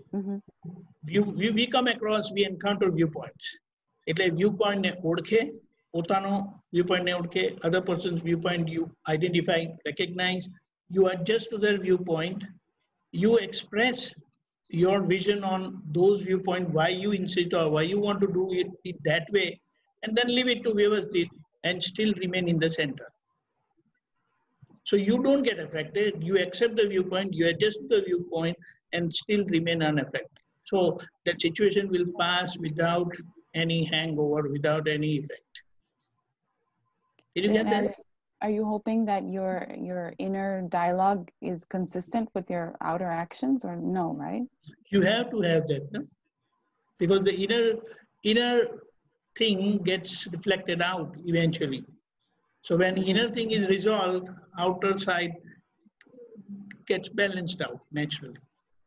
We come across, we encounter viewpoints. એટલે viewpoint ને ઓળખે, પોતાનો viewpoint ને ઓળખે, other person's viewpoint you identify, recognize, you adjust to their viewpoint, you express your vision on those viewpoints, why you insist or why you want to do it that way, and then leave it to Vyavasthit and still remain in the center. So you don't get affected, you accept the viewpoint, you adjust the viewpoint, and still remain unaffected. So that situation will pass without any hangover, without any effect. Did you get that? Are you hoping that your inner dialogue is consistent with your outer actions, or no, right? You have to have that, no? Because the inner thing gets reflected out eventually. So when inner thing is resolved, outer side gets balanced out naturally.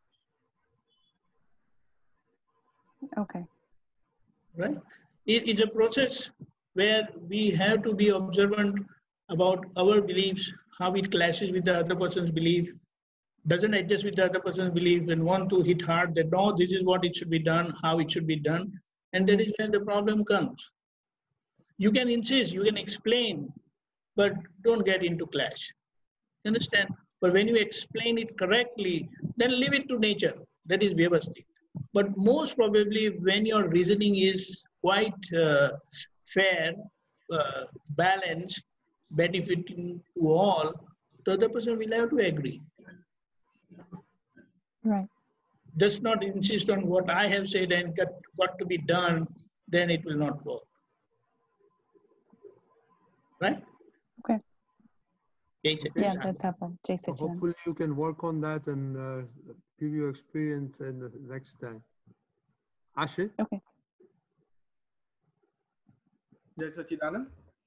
Okay. Right? It's a process where we have to be observant about our beliefs, how it clashes with the other person's belief, doesn't adjust with the other person's belief, and want to hit hard that no, this is what it should be done, how it should be done. And that is where the problem comes. You can insist, you can explain, but don't get into clash. Understand? But when you explain it correctly, then leave it to nature. That is Vyavasthit. But most probably when your reasoning is quite fair, balanced, benefiting to all, the other person will have to agree. Right. Just not insist on what I have said and got to be done, then it will not work. Right? Okay. Jai Yeah, Satchidanand. that's happened. Jai So Satchidanand. hopefully you can work on that and give you experience in the next time. Ashit? Okay. જય સચ્ચિદાનંદ.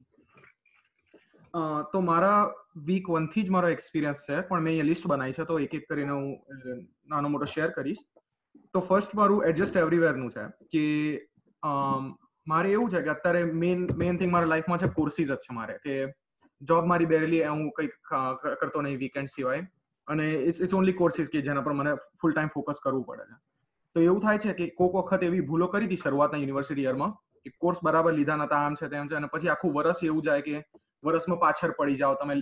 તો મારા week 1 થી જ મારો experience છે, પણ મેં અહીંયા લિસ્ટ બનાવી છે તો એક એક કરીને હું નાનો મોટો શેર કરીશ. તો ફર્સ્ટ મારું એડજસ્ટ એવરીવેરનું છે કે મારે એવું છે કે અત્યારે મેઇન થિંગ મારા લાઈફમાં છે કોર્સીસ જ છે મારે, કે જોબ મારી બેરલી હું કંઈક કરતો નહીં વીકેન્ડ સિવાય, અને ઇટ્સ ઓનલી કોર્સીસ કે જેના પર મને ફૂલ ટાઈમ ફોકસ કરવું પડે છે. તો એવું થાય છે કે કોઈક વખત એવી ભૂલો કરી હતી શરૂઆતના યુનિવર્સિટી યરમાં કે કોર્સ બરાબર લીધા નતા, આમ છે તેમ છે, અને પછી આખું વર્ષ એવું જાય કે વર્ષમાં પાછળ પડી જાઓ, તમે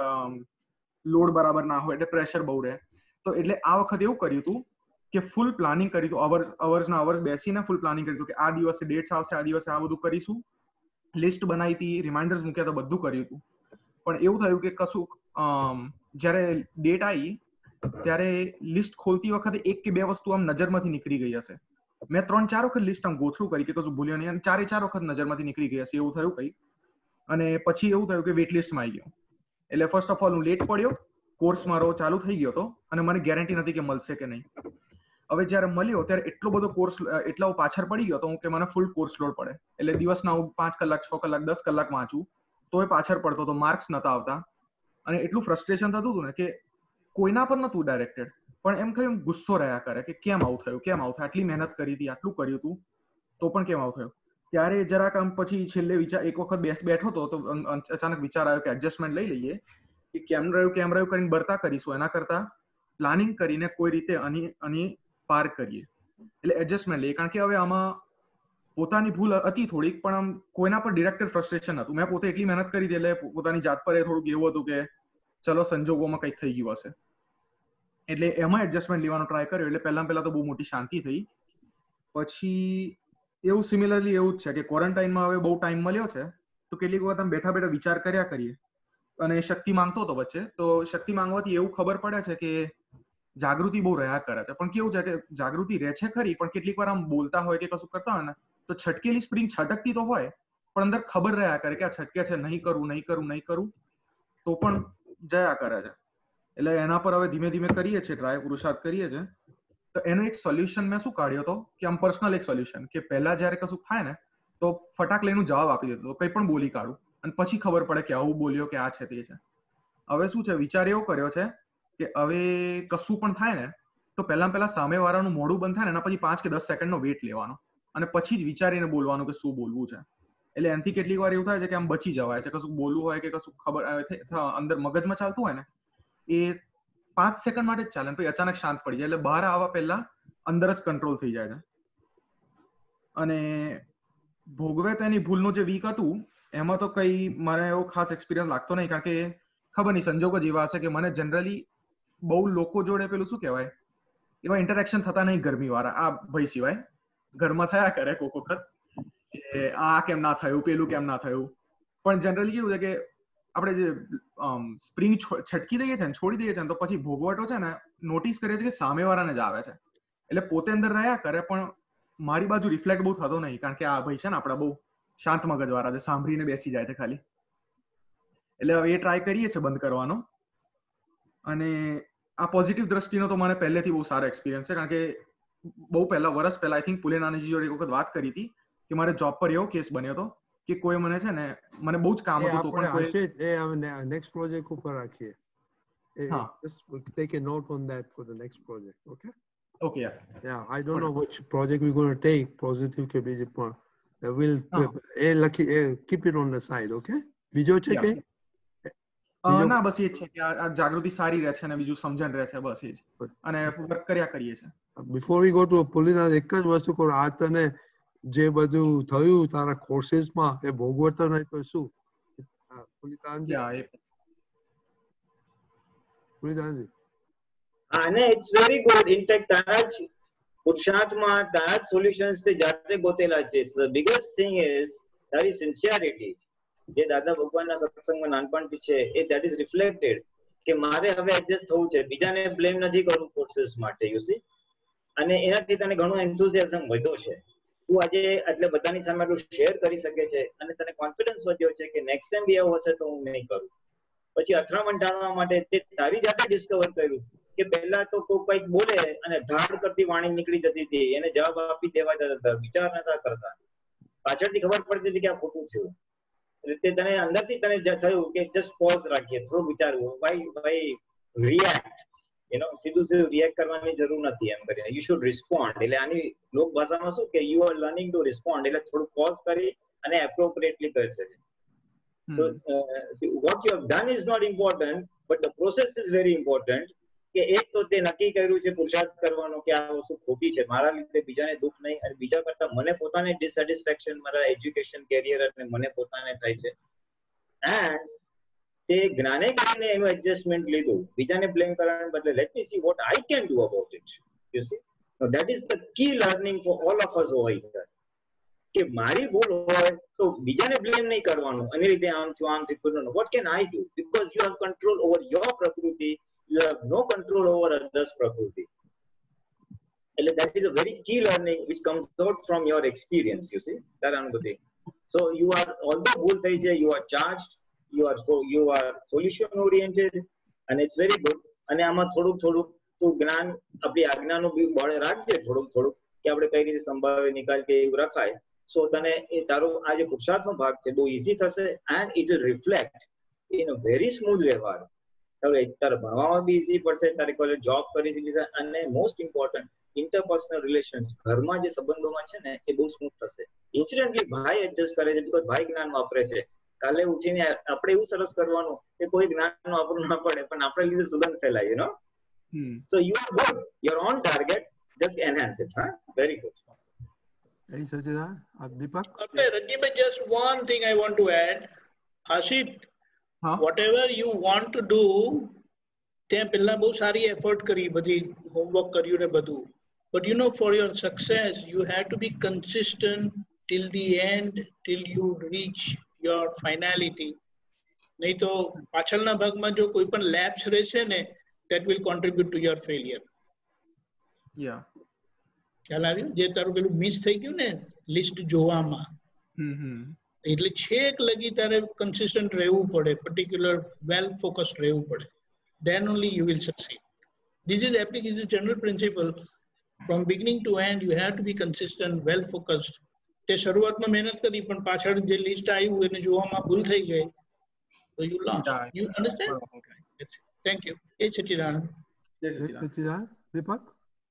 લોડ બરાબર ના હોય એટલે પ્રેશર બહુ રહે. તો એટલે આ વખતે એવું કર્યું હતું કે ફૂલ પ્લાનિંગ કર્યું હતું, અવર્સ બેસીને ફૂલ પ્લાનિંગ કર્યું હતું કે આ દિવસે ડેટ્સ આવશે, આ દિવસે આ બધું કરીશું, લિસ્ટ બનાવી હતી, રિમાઇન્ડર્સ મૂક્યા તો બધું કર્યું હતું. પણ એવું થયું કે કશું જ્યારે ડેટ આવી ત્યારે લિસ્ટ ખોલતી વખતે એક કે બે વસ્તુ આમ નજરમાંથી નીકળી ગઈ હશે. મેં 3-4 વખત લિસ્ટ આમ ગોથ્રુ કરી કે કશું ભૂલ્યો નહીં, અને 4 વખત નજરમાંથી નીકળી ગઈ હશે એવું થયું કંઈ. અને પછી એવું થયું કે વેટ લિસ્ટમાં આવી ગયો. એટલે ફર્સ્ટ ઓફ ઓલ હું લેટ પડ્યો, કોર્સ મારો ચાલુ થઈ ગયો હતો અને મને ગેરંટી નથી કે મળશે કે નહીં. હવે જ્યારે મળ્યો ત્યારે એટલો બધો કોર્સ, એટલા હું પાછળ પડી ગયો હતો કે મને ફૂલ કોર્સ લોડ પડે, એટલે દિવસના હું 5 કલાક 6 કલાક 10 કલાક વાંચું તોય પાછળ પડતો હતો, માર્ક્સ નતા આવતા. અને એટલું ફ્રસ્ટ્રેશન થતું હતું ને કે કોઈના પર નતું ડાયરેક્ટેડ, પણ એમ કહ્યું ગુસ્સો રહ્યા કરે કે કેમ આવું થયું, કેમ આવું થયું, આટલી મહેનત કરી હતી, આટલું કર્યું હતું તો પણ કેમ આવું થયું. ત્યારે જરાક આમ પછી છેલ્લે એક વખત બેઠો હતો તો અચાનક વિચાર આવ્યો કે એડજસ્ટમેન્ટ લઈ લઈએ, કે કેમ રહ્યું કરીને બરતા કરીશું એના કરતા પ્લાનિંગ કરીને કોઈ રીતે આની પાર કરીએ. એટલે એડજસ્ટમેન્ટ લઈએ, કારણ કે હવે આમાં પોતાની ભૂલ હતી થોડીક, પણ આમ કોઈના પર ડિરેક્ટેડ ફ્રસ્ટ્રેશન હતું. મેં પોતે એટલી મહેનત કરી હતી એટલે પોતાની જાત પર એ થોડુંક એવું હતું કે ચલો સંજોગોમાં કંઈક થઈ ગયું હશે, એટલે એમાં એડજસ્ટમેન્ટ લેવાનો ટ્રાય કર્યો. એટલે પહેલા તો બહુ મોટી શાંતિ થઈ. પછી એવું સિમિલરલી એવું જ છે કે ક્વોરન્ટાઇનમાં હવે બહુ ટાઈમ મળ્યો છે તો કેટલીક વખત આમ બેઠા વિચાર કર્યા કરીએ, અને શક્તિ માંગતો હતો વચ્ચે. તો શક્તિ માંગવાથી એવું ખબર પડે છે કે જાગૃતિ બહુ રહ્યા કરે છે, પણ કેવું છે કે જાગૃતિ રહે છે ખરી, પણ કેટલીક વાર આમ બોલતા હોય કે કશું કરતા હોય ને તો છટકેલી સ્પ્રિંગ છટકતી તો હોય, પણ અંદર ખબર રહ્યા કરે કે આ છટકે છે, નહીં કરું તો પણ જયા કરે છે. એટલે એના પર હવે ધીમે ધીમે કરીએ છીએ ટ્રાય, પુરુષાર્થ કરીએ છીએ. તો એનું એક સોલ્યુશન મેં શું કાઢ્યો હતો કે આમ પર્સનલ એક સોલ્યુશન, કે પહેલા જ્યારે કશું થાય ને તો ફટાક લઈને જવાબ આપી દેતો, કંઈ પણ બોલી કાઢું, અને પછી ખબર પડે કે આવું બોલ્યો કે આ છે તે છે. હવે શું છે, વિચાર એવો કર્યો છે કે હવે કશું પણ થાય ને તો પહેલા સામેવાળાનું મોઢું બંધ થાય ને એના પછી 5 કે 10 સેકન્ડનો વેટ લેવાનો, અને પછી જ વિચારીને બોલવાનું કે શું બોલવું છે. એટલે એનાથી કેટલીક વાર એવું થાય છે કે આમ બચી જવાય છે. કશું બોલવું હોય કે કશું ખબર અંદર મગજમાં ચાલતું હોય ને એ 5 સેકન્ડ માટે જ ચાલે, પછી અચાનક શાંત પડી જાય, એટલે બહાર આવવા પહેલા અંદર જ કંટ્રોલ થઈ જાય છે. અને ભોગવે તેની ભૂલનું જે વીક હતું એમાં તો કઈ મને એવો ખાસ એક્સપિરિયન્સ લાગતો નહીં, કારણ કે ખબર નહીં સંજોગો જ એવા હશે કે મને જનરલી બહુ લોકો જોડે પેલું શું કહેવાય એવા ઇન્ટરેક્શન થતા નહીં ગરમી વાળા, આ ભાઈ સિવાય. ઘરમાં થયા કરે કોઈક વખત કે આ કેમ ના થયું, પેલું કેમ ના થયું, પણ જનરલી કેવું છે કે આપણે જે સ્પ્રિંગ છટકી દઈએ છીએ ને, છોડી દઈએ છીએ ને, તો પછી ભોગવટો છે ને નોટિસ કરીએ છીએ કે સામેવાળાને જ આવે છે. એટલે પોતે અંદર રહ્યા કરે પણ મારી બાજુ રિફ્લેક્ટ બહુ થતો નહીં, કારણ કે આ ભાઈ છે ને આપણા બહુ શાંત મગજવાળા છે, સાંભળીને બેસી જાય છે ખાલી. એટલે હવે એ ટ્રાય કરીએ છીએ બંધ કરવાનો. અને આ પોઝિટિવ દ્રષ્ટિનો તો મને પહેલેથી બહુ સારો એક્સપિરિયન્સ છે, કારણ કે બહુ વર્ષ પહેલા આઈ થિંક પુલેનાનીજી જોડે એક વખત વાત કરી હતી કે મારે જોબ પર એવો કેસ બન્યો હતો કે કોઈ મને છે ને મને બહુ જ કામ હતું તો પણ નેક્સ્ટ પ્રોજેક્ટ ઉપર રાખીએ. Just take a note on that for the next project, okay? Okay, yeah. I don't know which project we're going to take, positive ke બીજે પણ we'll keep it on the side, okay? બીજો છે કે ના બસ એ જ છે કે આ જાગૃતિ સારી રહે છે અને બીજું સમજણ રહે છે, બસ એ જ. અને વર્ક કર્યા કરીએ છીએ. Before we go to પુલિના, એક જ વસ્તુ કહું, આ તને જે બધું થયું તારા કોર્સીસમાં એ ભોગવતો નહીં તો શું? પુલિનાજી અને ઇટ્સ વેરી ગુડ. ઇનફેક્ટ તારા જ પુરુષાર્થમાં તારા જ સોલ્યુશન્સ તે જાતે ગોતેલા છે. ધ બિગેસ્ટ થિંગ ઇઝ તારી સિન્સિયરિટી જે દાદા ભગવાનના સત્સંગમાં નાનપણથી છે એ ધેટ ઇઝ રિફ્લેક્ટેડ કે મારે હવે એડજસ્ટ થવું છે, બીજાને બ્લેમ નથી કરવું પ્રોસેસ માટે, યુ સી. અને એનાથી તને ઘણો એન્થુઝિયાઝમ વધ્યો છે, તું આજે એટલે બધાની સામે આટલું શેર કરી શકે છે અને તને કોન્ફિડન્સ વધ્યો છે કે નેક્સ્ટ ટાઈમ બી એવું હશે તો હું નહીં કરું. પછી અથડામણ ટાળવા માટે તે તારી જાતે ડિસ્કવર કર્યું કે પહેલા તો કોઈ કંઈક બોલે અને ધાડ કરતી વાણી નીકળી જતી હતી, એને જવાબ આપી દેવા જતા હતા, વિચાર નતા કરતા, પાછળથી ખબર પડતી હતી કે આ ખોટું થયું. એટલે તને અંદરથી તને થયું કે જસ્ટ પોઝ રાખીએ, થોડું વિચારવું, ભાઈ રિએક્ટ, સીધું રિએક્ટ કરવાની જરૂર નથી એમ કરીને યુ શુડ રિસ્પોન્ડ. એટલે આની લોક ભાષામાં શું કે you are learning to respond, એટલે થોડું પોઝ કરી અને એપ્રોપ્રિએટલી કરી શકે. So what you have done is not important, but the process is very important. કે એક તો તે નક્કી કર્યું છે પુરુષાર્થ કરવાનો કે આ વસ્તુ ખોટી છે, મારા લીધે બીજાને દુઃખ નહીં અને બીજા કરતા મને પોતાને ડિસસેટિસ્ફેક્શન મારા એજ્યુકેશન કેરિયર અને મને પોતાને થાય છે. એન્ડ તે જ્ઞાને કરીને એનું એડજસ્ટમેન્ટ લીધું, બીજાને બ્લેમ કરવાને બદલે let me see what I can do about it, you see. That is the key learning for all of us over here. કે મારી ભૂલ હોય તો બીજાને બ્લેમ નહીં કરવાનું, એની રીતે આમ થયું, what can I do, because you have control over your પ્રકૃતિ, you have no control over others' prakriti. That is a very key learning which comes out from your experience, you see, that anubhuti. So you are, although bhul thai jay, you are charged, you are solution oriented, and it's very good. અને આમાં થોડુંક તું જ્ઞાન આપણી આજ્ઞાનું બી બળ રાખજે, થોડુંક કે આપણે કઈ રીતે સંભાવે નિકાલ કે એવું રખાય. સો તને એ તારો આ જે પુરુષાર્થનો ભાગ છે બહુ ઈઝી થશે, and it will reflect in a very smooth વ્યવહાર. હવે તારે ભણવામાં બી ઈઝી પડશે, તારી કોલેજ જોબ કરી શકીશ, અને મોસ્ટ ઇમ્પોર્ટન્ટ ઇન્ટરપર્સનલ રિલેશન્સ ઘરમાં જે સંબંધોમાં છે ને એ બહુ સ્મૂથ થશે. ઇન્સિડન્ટલી ભાઈ એડજસ્ટ કરે છે બીકોઝ ભાઈ જ્ઞાન વાપરે છે. કાલે ઉઠીને આપણે એવું સરસ કરવાનું કે કોઈ જ્ઞાન વાપરવું ના પડે, પણ આપણે લીધે સુગંધ ફેલાય, you know. So you are good, you are on target, just enhance it. Very good. Hey Sachidhan, Deepak. Okay, Ranjit, just one thing I want to add. Ashit, whatever you want to do, ત્યાં પહેલા બહુ સારી effort કરી, બધી homework કર્યું ને બધું. But you know, for your success, you have to be consistent till the end, till you reach your finality. નહીં તો પાછળના ભાગમાં જો કોઈ પણ લેપ્સ રહેશે ને, that will contribute to your failure. Yeah. ખ્યાલ આવ્યો? જે તારું પેલું મિસ થઈ ગયું ને લિસ્ટ જોવામાં, એટલે છેક લગી તારે કન્સિસ્ટન્ટ રહેવું પડે, પર્ટિક્યુલર વેલ ફોકસ્ડ રહેવું પડે. Then only you will succeed. This is the general principle. From beginning to end, you have to be consistent, well focused. તે શરૂઆતમાં મહેનત કરી પણ પાછળ જે લિસ્ટ આવ્યું એને જોવામાં ભૂલ થઈ ગઈ, so you lost. You understand? Thank you. Hey Sachidhanand. Hey Sachidhanand. Deepak.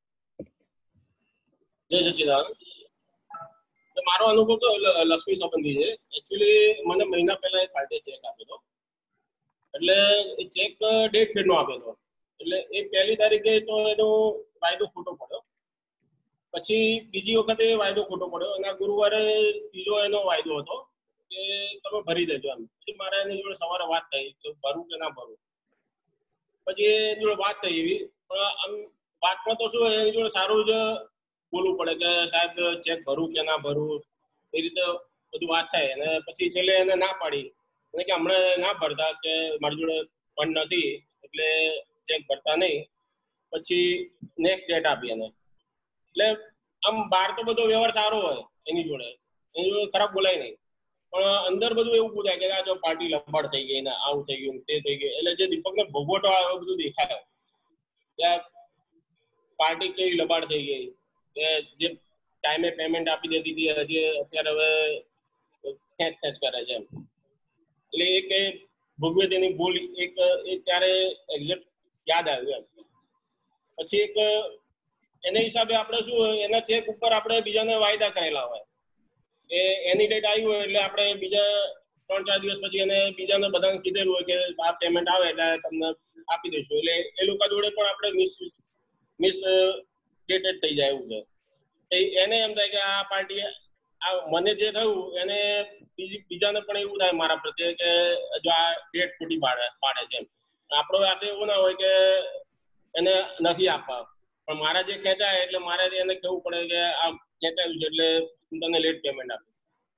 જય સચિદાન. મારો અનુભવ તો લક્ષ્મી સંબંધી છે. એકચ્યુઅલી મને મહિના પહેલા એક પાર્ટીએ ચેક આપ્યો હતો, એટલે એ ચેક ડેટ ફેરનો આપ્યો હતો, એટલે એ પહેલી તારીખે તો એનો વાયદો ખોટો પડ્યો, પછી બીજી વખતે વાયદો ખોટો પડ્યો, અને ગુરુવારે ત્રીજો એનો વાયદો હતો કે તમે ભરી દેજો એમ. પછી મારે એની જોડે સવારે વાત થઈ કે ભરું કે ના ભરું. પછી એની જોડે વાત થઈ એવી, પણ આમ વાતમાં તો શું એની જોડે સારું જ બોલવું પડે કે સાહેબ ચેક ભરું કે ના ભરું, એ રીતે બધું વાત થાય. અને પછી છેલ્લે એને ના પાડી અને કે હમણાં ના ભરતા, કે મારી જોડે ફંડ નથી એટલે ચેક ભરતા નહીં. પછી નેક્સ્ટ ડેટ આપી એને. એટલે આમ બહાર તો બધો વ્યવહાર સારો હોય એની જોડે ખરાબ બોલાય નહીં, પણ અંદર બધું એવું બોલાય કે આ જો પાર્ટી લબાડ થઈ ગઈ ને આવું થઈ ગયું તે થઈ ગયું. એટલે જે દીપકને ભોગવટો આવ્યો બધું દેખાય કે પાર્ટી કેવી લબાડ થઈ ગઈ, કે જે ટાઈમે પેમેન્ટ આપી દેતી હતી હજી અત્યારે હવે ખેંચ કરે છે એમ. એટલે એક ભોગવે તેની ભૂલ એક ત્યારે એક્ઝેક્ટ યાદ આવ્યું એમ. પછી એક એના હિસાબે આપણે શું એના ચેક ઉપર આપણે બીજાને વાયદા કરેલા હોય કે એની ડેટ આવી હોય એટલે આપણે બીજા 3-4 દિવસ પછી એને બીજાને બધાને કીધેલું હોય કે આ પેમેન્ટ આવે એટલે તમને આપી દઈશું. એટલે એ લોકો જોડે પણ આપણે મિસ ડેટેડ થઈ જાય એવું છે. એને એમ થાય કે આ પાર્ટી આ મને જે થયું એને બીજાને પણ એવું થાય મારા પ્રત્યે કે જો આ ડેટ ખોટી પાડે છે એમ. આપણો આશય એવું ના હોય કે એને નથી આપવા, પણ મારા જે ખેંચાય એટલે મારે એને કહેવું પડે કે આ ખેંચાયું છે એટલે હું તને લેટ પેમેન્ટ આપીશ.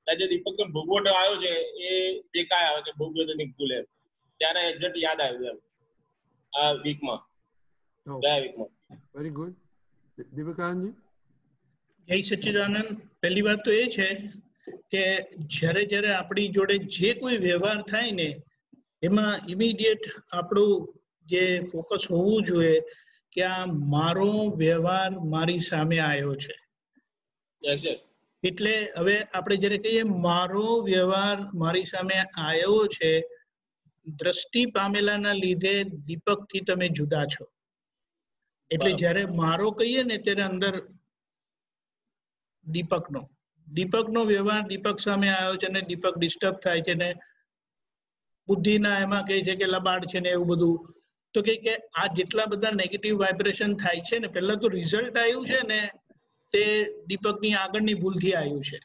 જે દીપકનો ભોગવટો આવ્યો છે એ દેખાય આવે કે ભોગવટની ભૂલ એમ ત્યારે એક્ઝેક્ટ યાદ આવ્યું એમ આ વીકમાં ગયા વીકમાં. Very good. દીપકાનંદજી. જય સચ્ચિદાનંદ. પહેલી વાત તો એ છે કે જ્યારે જ્યારે આપણી જોડે જે કોઈ વ્યવહાર થાય ને એમાં ઇમિડિયેટ આપણું જે ફોકસ હોવું જોઈએ કે આ મારો વ્યવહાર મારી સામે આવ્યો છે. એટલે હવે આપણે જ્યારે કહીએ મારો વ્યવહાર મારી સામે આવ્યો છે, દ્રષ્ટિ પામેલાના લીધે દીપકથી તમે જુદા છો. એટલે જ્યારે મારો કહીએ ને ત્યારે અંદર દીપકનો વ્યવહાર દીપક સામે આવ્યો છે ને દીપક ડિસ્ટર્બ થાય છે ને બુદ્ધિના એમાં કહે છે કે લબાડ છે ને એવું બધું. તો કે આ જેટલા બધા નેગેટિવ વાઇબ્રેશન થાય છે ને, પહેલા તો રિઝલ્ટ આવ્યું છે ને તે દીપકની આગળની ભૂલથી આવ્યું છે.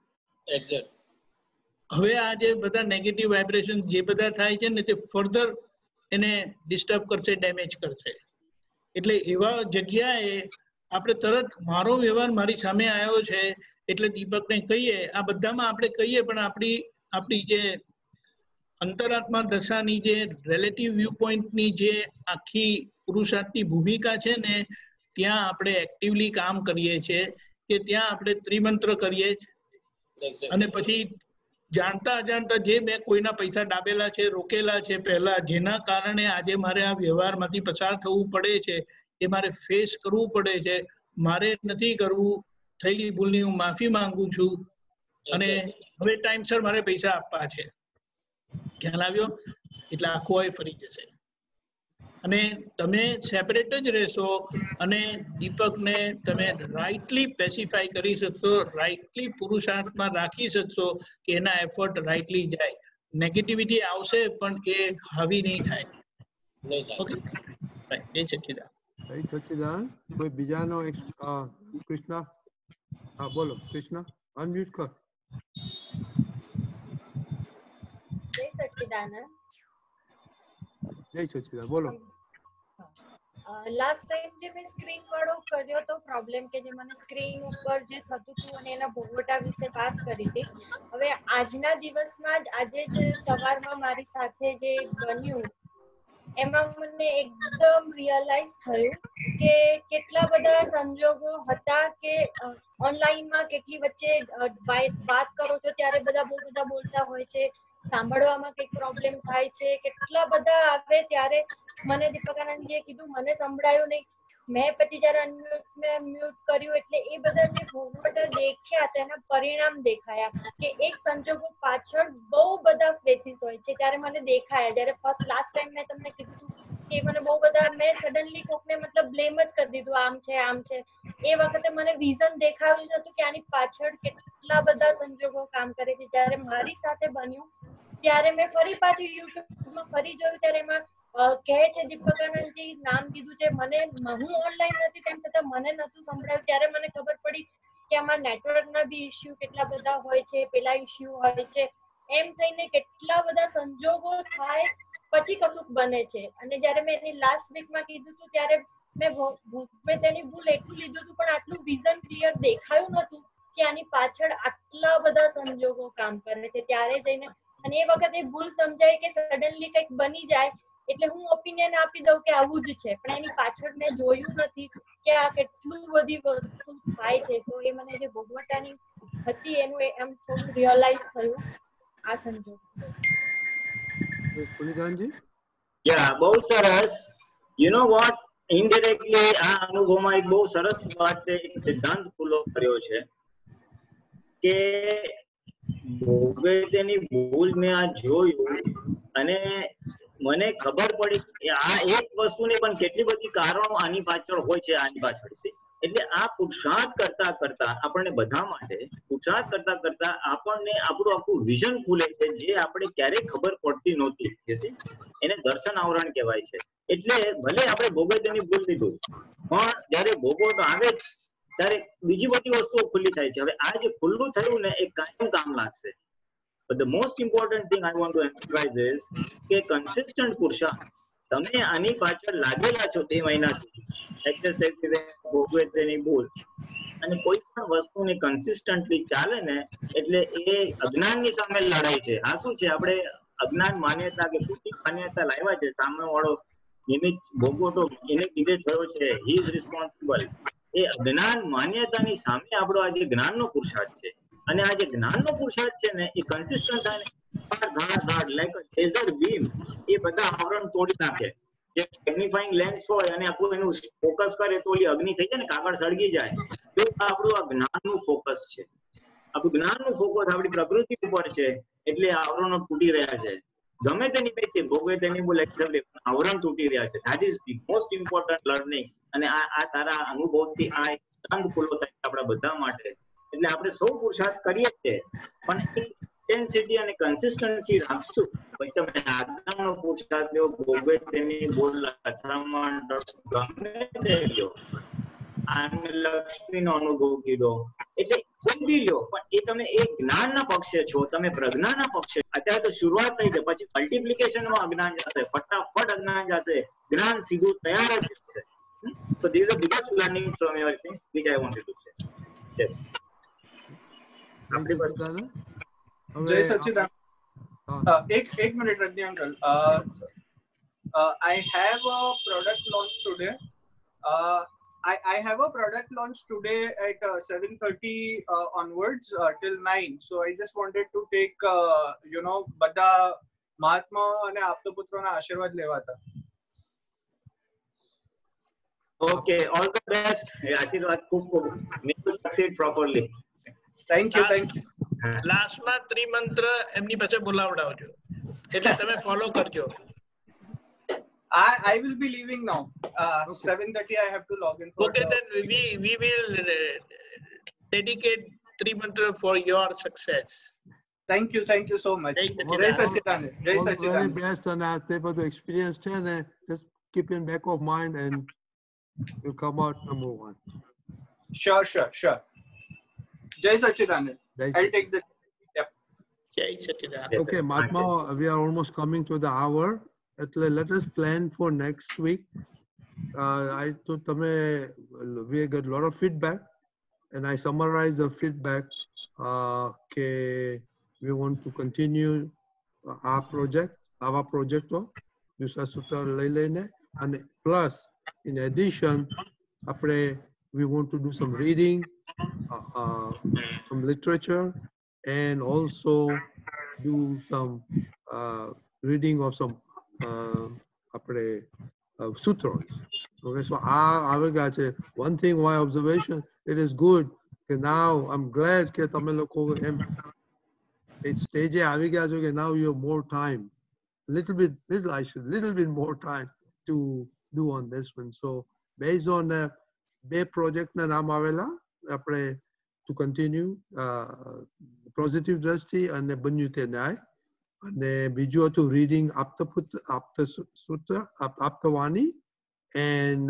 હવે આ જે બધા નેગેટિવ વાઇબ્રેશન જે બધા થાય છે ને તે ફર્ધર એને ડિસ્ટર્બ કરશે, ડેમેજ કરશે. એટલે એવા જગ્યાએ આપણે તરત મારો વ્યવહાર મારી સામે આવ્યો છે એટલે દીપકને કહીએ, આ બધામાં આપણે કહીએ પણ આપણી જે અંતરાત્મા દશાની જે રિલેટિવ વ્યૂ પોઈન્ટની જે આખી પુરુષાર્થની ભૂમિકા છે ને ત્યાં આપણે એક્ટિવલી કામ કરીએ છીએ કે ત્યાં આપણે ત્રિમંત્ર કરીએ અને પછી જાણતા અજાણતા જે મેં કોઈના પૈસા ડાબેલા છે, રોકેલા છે પહેલા, જેના કારણે આજે મારે આ વ્યવહારમાંથી પસાર થવું પડે છે, એ મારે ફેસ કરવું પડે છે, મારે નથી કરવું, થયેલી ભૂલની હું માફી માંગુ છું અને હવે ટાઈમસર મારે પૈસા આપવા છે. ખ્યાલ આવ્યો? એટલે આખું હોય ફરી જશે અને તમે સેપરેટ જ રહેશો અને દીપકને તમે રાઇટલી પેસિફાઈ કરી શકશો, રાઇટલી પુરુષાર્થમાં રાખી શકશો કે એના એફર્ટ રાઇટલી જાય. નેગેટિવિટી આવશે પણ એ હાવી નહીં થાય. ઓકે, જય સચ્ચિદાનંદ. જય સચ્ચિદાનંદ. કોઈ બીજાનો કૃષ્ણા? હા બોલો કૃષ્ણા, અનમ્યુટ કર. જય સચ્ચિદાનંદ. જય સચ્ચિદાનંદ. બોલો. લાસ્ટ ટાઈમ જે મેં સ્ક્રીન વાળો કર્યો તો પ્રોબ્લેમ કે જે મને સ્ક્રીન ઉપર જે થતું હતું અને એના ભોગવટા વિશે વાત કરી હતી. હવે આજના દિવસમાં જ આજે જ સવારમાં મારી સાથે જે બન્યું એમાં મને એકદમ રિયલાઇઝ થયું કે કેટલા બધા સંજોગો હતા કે ઓનલાઈનમાં કેટલી વચ્ચે વાત કરો છો ત્યારે બધા બહુ બધા બોલતા હોય છે, સાંભળવામાં કંઈક પ્રોબ્લેમ થાય છે, કેટલા બધા આવે ત્યારે મને દીપકાનંદજીએ કીધું મને સંભળાયું નહીં. મેં પછી જયારે મ્યુટ કર્યું એટલે એ બધા જે ભોગવટા દેખ્યા તેના પરિણામ દેખાયા કે એક સંજોગો પાછળ બહુ બધા ફેસીસ હોય છે. ત્યારે મને દેખાયા જયારે ફર્સ્ટ લાસ્ટ ટાઈમ મેં તમને કીધું કે મને બહુ બધા મેં સડનલી કોકને મતલબ બ્લેમ જ કરી દીધું આમ છે આમ છે. એ વખતે મને વિઝન દેખાયું જ નતું કે આની પાછળ કેટલા બધા સંજોગો કામ કરે છે. જયારે મારી સાથે બન્યું ત્યારે મેં ફરી પાછું યુટ્યુબમાં ફરી જોયું ત્યારે એમાં કહે છે દીપકાનંદજી નામ કીધું છે, મને હું ઓનલાઈન નથી તેમ છતાં મને નતું સંભળાયું. ત્યારે મને ખબર પડી કે આમાં નેટવર્કના બી ઇસ્યુ કેટલા બધા હોય છે, પેલા ઇસ્યુ હોય છે, એમ થઈને કેટલા બધા સંજોગો થાય પછી કશુંક બને છે. અને જયારે મેં એની લાસ્ટ વીકમાં કીધું હતું ત્યારે મેં તેની ભૂલ એટલું લીધું હતું પણ આટલું વિઝન ક્લિયર દેખાયું નતું કે આની પાછળ આટલા બધા સંજોગો કામ કરે છે. ત્યારે જઈને અને એ વખતે ભૂલ સમજાય કે સડનલી કંઈક બની જાય એટલે હું ઓપિનિયન આપી દઉં કે આવું જ છે પણ એની પાછળ મેં જોયું નથી કે આ કેટલું બધી વસ્તુ થાય છે. તો એ મને જે ભોગવટાની હતી એનું એમ થોડું રિયલાઇઝ થયું આ સંજોગ. પુનિતાનજી? યા બહુ સરસ. યુ નો વોટ, ઇનડાયરેક્ટલી આ અનુભવમાં એક બહુ સરસ વાત એક સિદ્ધાંત ખુલ્લો કર્યો છે કે ભોગવટેની ભૂલ મેં આ જોયું અને મને ખબર પડી કે આ એક વસ્તુની પણ કેટલી બધી કારણો આની પાછળ હોય છે, આની પાછળ છે. એટલે આ પુરુષાર્થ કરતા કરતા આપણને બધા માટે પુરુષાર્થ કરતા કરતા આપણને આપણું આખું વિઝન ખુલે છે જે આપણે ક્યારેય ખબર પડતી નહોતી. એને દર્શન આવરણ કહેવાય છે. એટલે ભલે આપણે ભોગવટેની ભૂલ લીધું પણ જયારે ભોગવટો આવે ત્યારે બીજી બધી વસ્તુઓ ખુલ્લી થાય છે. હવે આ જે ખુલ્લું થયું ને એ કાયમ કામ લાગશે. But the most important thing I want to emphasize is કે consistent પુરુષાર્થ તમે આની પાછળ લાગેલા છો તે મહિનાથી ભોગવટેની ભૂલ અને કોઈ પણ વસ્તુને કન્સિસ્ટન્ટલી ચાલે ને એટલે એ અજ્ઞાનની સામે લડાઈ છે. આ શું છે, આપણે અજ્ઞાન માન્યતા કે ખોટી માન્યતા લાવ્યા છે, સામે વાળો નિમિત્ત ભોગવટો એને લીધે થયો છે, હી ઇઝ રિસ્પોન્સિબલ. એ અજ્ઞાન માન્યતાની સામે આપણો આજે જ્ઞાનનો પુરુષાર્થ છે. અને આ જે જ્ઞાનનો પુરુષાર્થ છે ને એ કન્સિસ્ટન્ટ થાય ને ધાડ લાઈક અ લેઝર બીમ એ બધા આવરણ તોડી નાખે. જે મેગ્નિફાઈંગ લેન્સ હોય અને આપણું એનું ફોકસ કરે તો ઓલી અગ્નિ થઈ જાય ને, કાગળ સળગી જાય. તો આપણું આ જ્ઞાનનું ફોકસ છે. આપણું જ્ઞાનનું ફોકસ આપણી પ્રકૃતિ ઉપર છે, એટલે આવરણો તૂટી રહ્યા છે. ગમે તેની પેચે ભોગવે તેની બોલ આવરણ તૂટી રહ્યા છે. That is the most important learning. અને આ તારા અનુભવથી આ એક ચાંદ ખુલ્લો થાય આપણા બધા માટે. એટલે આપણે સૌ પુરુષાર્થ કરીએ છીએ, પણ ઇન્ટેન્સિટી અને કન્સિસ્ટન્સી રાખશું. પછી તમે આજ્ઞાનો પુરુષાર્થ લ્યો, ભોગવે તેની બોલ અથડામણ ગમે તે લ્યો, આને લક્ષ્મીનો અનુભવ કીધો, એટલે કોઈ બી લ્યો, પણ એ તમે એ જ્ઞાનના પક્ષે છો, તમે પ્રજ્ઞાના પક્ષે. અત્યારે તો શરૂઆત થઈ છે, પછી મલ્ટિપ્લિકેશનમાં અજ્ઞાન જશે, ફટાફટ અજ્ઞાન જશે, જ્ઞાન સીધું તૈયાર જ છે. So this is the biggest learning from your thing which I wanted to say. Yes. જય સચ્ચિદાનંદ. એક minute Rajni uncle. I have a product launch today. I have a product launch today at 7:30 onwards till 9. So I just wanted to take બધા મહાત્મા અને આપતપુત્રોના આશીર્વાદ લેવાતા. Okay, all the best. આશીર્વાદ ખૂબ ખૂબ. May you succeed properly. Thank you. લાસ્ટમાં ત્રિમંત્ર એમની પાસે બોલાવડાવજો, એટલે તમે ફોલો કરજો. I will be leaving now. 7:30 I have to log in for. Okay, then we will dedicate Trimantra for your success. Thank you so much. Jai Sachchidanand. Jai Sachchidanand. Very best, and તે બધું experience છે ને, just keep in back of mind and you come out number one. Sure. Jai Sachchidanand. I'll take the. Yep. Jai Sachchidanand. Okay, Mahatma, we are almost coming to the hour. Let us plan for next week. I thought we got a lot of feedback, and I summarized the feedback. We want to continue our project. And plus, in addition, we want to do some reading, some literature, and also do some reading of some sutras. Okay, so one thing, my observation, it is good. Now I'm glad that it's stage now you have more time, little bit more time to do on this one. So based on the project na naam avela to continue positive drashti and banyu te nyay. And બીજું હતું reading Aptavani and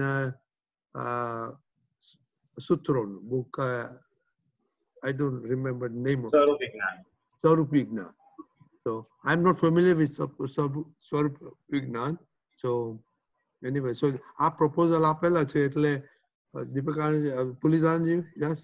Sutron book. I don't remember the name of it. Swarup Vignan. So I'm not familiar with Swarup Vignan. So anyway, so our proposal આપેલા છે, એટલે Deepakanand પુલિદાનજી, yes.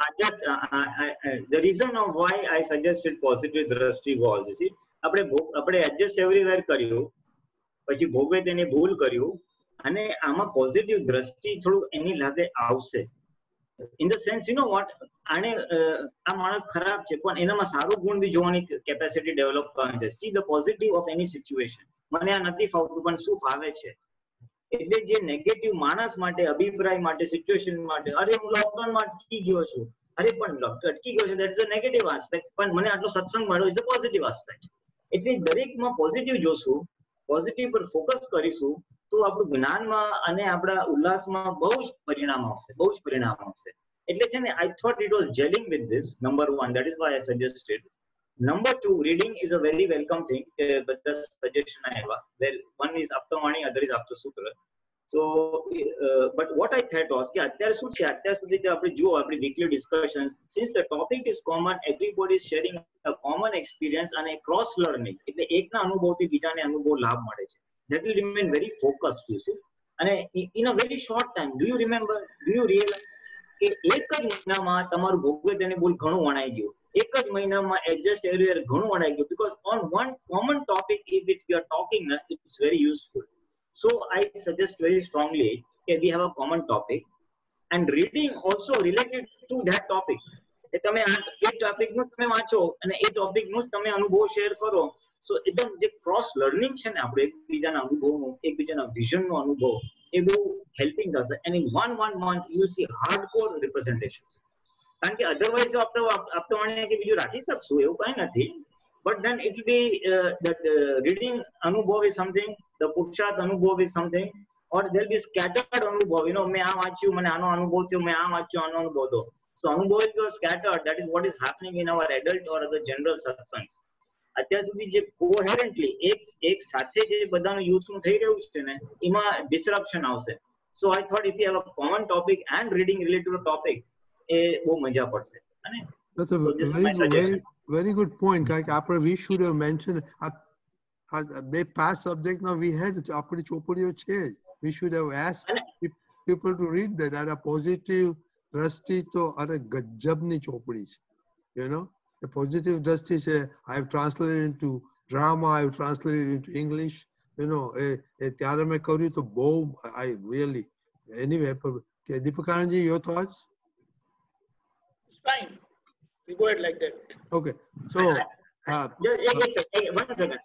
The reason of why I suggested positive drashti was, you see, આપણે adjust everywhere કર્યું, પછી ભોગવે તેની ભૂલ કર્યું, અને આમાં પોઝિટિવ દ્રષ્ટિ થોડું એની લાગે આવશે. In the sense, you know what, આને આ માણસ ખરાબ છે, પણ એનામાં સારું ગુણ બી જોવાની કેપેસિટી ડેવલપ કરવાની છે. See the positive of any situation. મને આ નથી ફાવતું પણ શું ફાવે છે. એટલે જે નેગેટિવ માણસ માટે, અભિપ્રાય માટે, સિચ્યુએશન માટે, અરે હું લોકડાઉનમાં અટકી ગયો છું, અરે પણ અટકી ગયો છે, that is a negative aspect, પણ મને આટલો સત્સંગ મળ્યો is a positive aspect. એટલે દરેકમાં પોઝિટિવ જોશું, પોઝિટિવ પર ફોકસ કરીશું, તો આપણું જ્ઞાનમાં અને આપણા ઉલ્લાસમાં બહુ જ પરિણામ આવશે. એટલે છે ને, I thought it was gelling with this, number one, that is why I suggested. Number two, reading is a very welcome thing, but the suggestion I have, well, one is Aptavani, other is Aptasutra. So, but what I thought was, અત્યાર સુધી આપણે જુઓ, આપણી weekly discussions, since the topic is common, everybody is sharing a common experience and a cross learning. એટલે એકના અનુભવથી બીજાને અનુભવ લાભ મળે છે. That will remain very focused, you see. And in a very short time, do you realize કે એક જ મહિનામાં તમારું ભોગવે તેની ભૂલ ઘણું વણાઈ ગયું, એક જ મહિનામાં એડજસ્ટ એવરીવેર ઘણું વણાઈ ગયું, because on one common topic if which we are talking, it's very useful. So I suggest very strongly that we have a common topic and reading also related to that topic. એ તમે એ topic નું તમે વાંચો અને એ topic નું તમે અનુભવ share કરો, સો એકદમ જે ક્રોસ લર્નિંગ છે ને આપણે એકબીજાના અનુભવનું, એકબીજાના વિઝનનો અનુભવ, એ બહુ હેલ્પિંગ થશે. And in one month you will see hardcore representations. કારણ કે અધરવાઇઝ આપણે કે બીજું રાખી શકશું એવું કઈ નથી, but then it will be that reading અનુભવ is something, the પુરુષાર્થ અનુભવ is something, or there will be scattered અનુભવ. મેં આ વાંચ્યું, મને આનો અનુભવ થયો, મેં આ વાંચ્યું, આનો અનુભવ થયો. So અનુભવ is scattered. That is what is happening in our adult or other general satsangs. અત્યાર સુધી જે coherently એક સાથે જે બધાનું યુથનું થઈ રહ્યું છે ને, એમાં disruption આવશે. So I thought if you have a common topic and reading related to topic, એ બહુ મજા પડશે. અને that's a very good point. કારણ કે આપણે we should have mentioned બે past subject now we had આપણી ચોપડીઓ છે. We should have asked people to read that. at a positive દ્રષ્ટિ તો અરે ગજબની ચોપડી છે. The positive દ્રષ્ટિ છે. I have translated into drama, I have translated into English. ત્યારે મેં કર્યું તો બહુ I really anyway. Deepakanji, your thoughts? It's fine. We go ahead like that. Okay. So one second.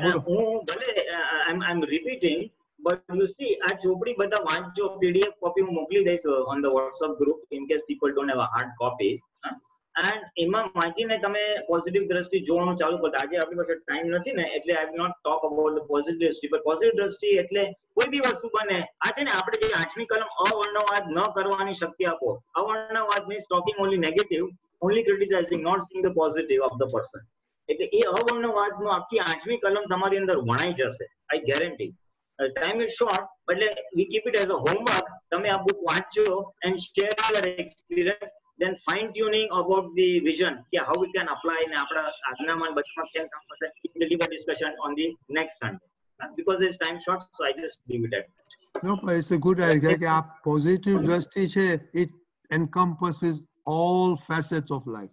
I'm repeating. But you see, આ ચોપડી બધા વાંચજો, PDF copy હું મોકલી દઈશ on the WhatsApp group in case people don't have a hard copy. And એમાં વાંચીને તમે positive દ્રષ્ટિ જોવાનું ચાલુ કરતા. આજે આપણી પાસે ટાઈમ નથી ને, એટલે I will not talk about the positive દ્રષ્ટિ, but positive દ્રષ્ટિ એટલે કોઈ બી વસ્તુ બને. આ છે ને આપણે જે 8મી કલમ અવર્ણવાદ ન કરવાની શક્તિ આપો. અવર્ણવાદ means talking only negative, only criticizing, not seeing the positive of the person. એટલે એ અવર્ણવાદનો આખી 8મી કલમ તમારી અંદર વણાઈ જશે, I guarantee. Time is short, but we keep it as a homework. Tame આ book વાંચો and share your experience, then fine tuning about the vision, how we can apply ને આપણા આજનામાં બચમાં કેમ કામ કરશે. We'll leave a discussion on the next Sunday because it's time short, so I just leave it at that. No, but it's a good idea. કે આ positive દ્રષ્ટિ છે, it encompasses all facets of life.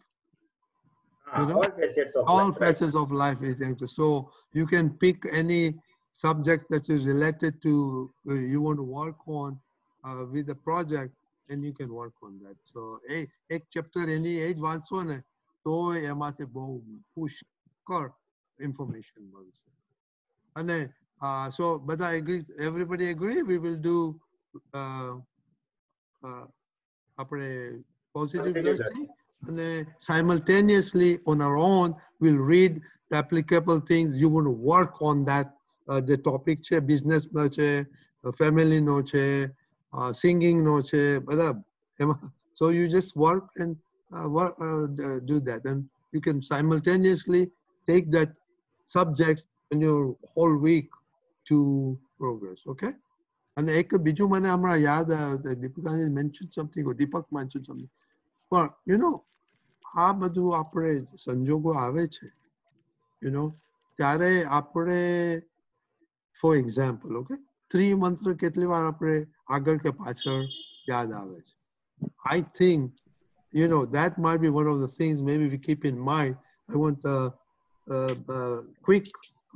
All facets of life is so you can pick any subject that is related to you want to work on with the project, and you can work on that. So ek chapter any age વાંચો ને તો એમાંથી બહુ પુષ્કળ information મળશે. અને so બધા agree, everybody agree we will do આપણે positive દ્રષ્ટિ, અને simultaneously on our own we'll read the applicable things. You want to work on that. The topic છે, business નો છે, family નો છે, singing નો છે, બધા એમાં. So you just work and do that, and you can simultaneously take that subject in your whole week to progress. Okay. And એક બીજું મને હમણાં યાદ દીપિકાએ mentioned something, or Deepak mentioned something. But આ બધું આપણે સંજોગો આવે છે, ત્યારે આપણે for example, okay, 3 મંત્ર કેટલી વાર આપણે આગળ કે પાછળ યાદ આવે છે. I think that might be one of the things maybe we keep in mind. I want a quick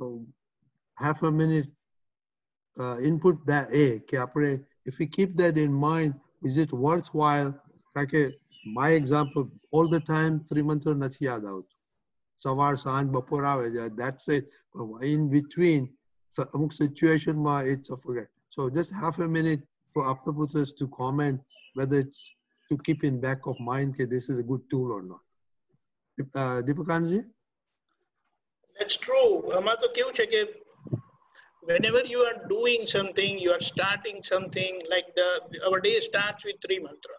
half a minute input that કે આપણે if we keep that in mind, is it worthwhile? કે my example, all the time 3 મંત્ર નથી યાદ આવતું. સવાર સાંજ બપોર આવે છે, that's it. In between among situation it's a forget. So just half a minute for Aptaputras to comment whether it's to keep in back of mind that this is a good tool or not. Deepakanji? That's true. આમાં તો કેવું છે કે whenever you are doing something, you are starting something, like our day starts with 3 mantra.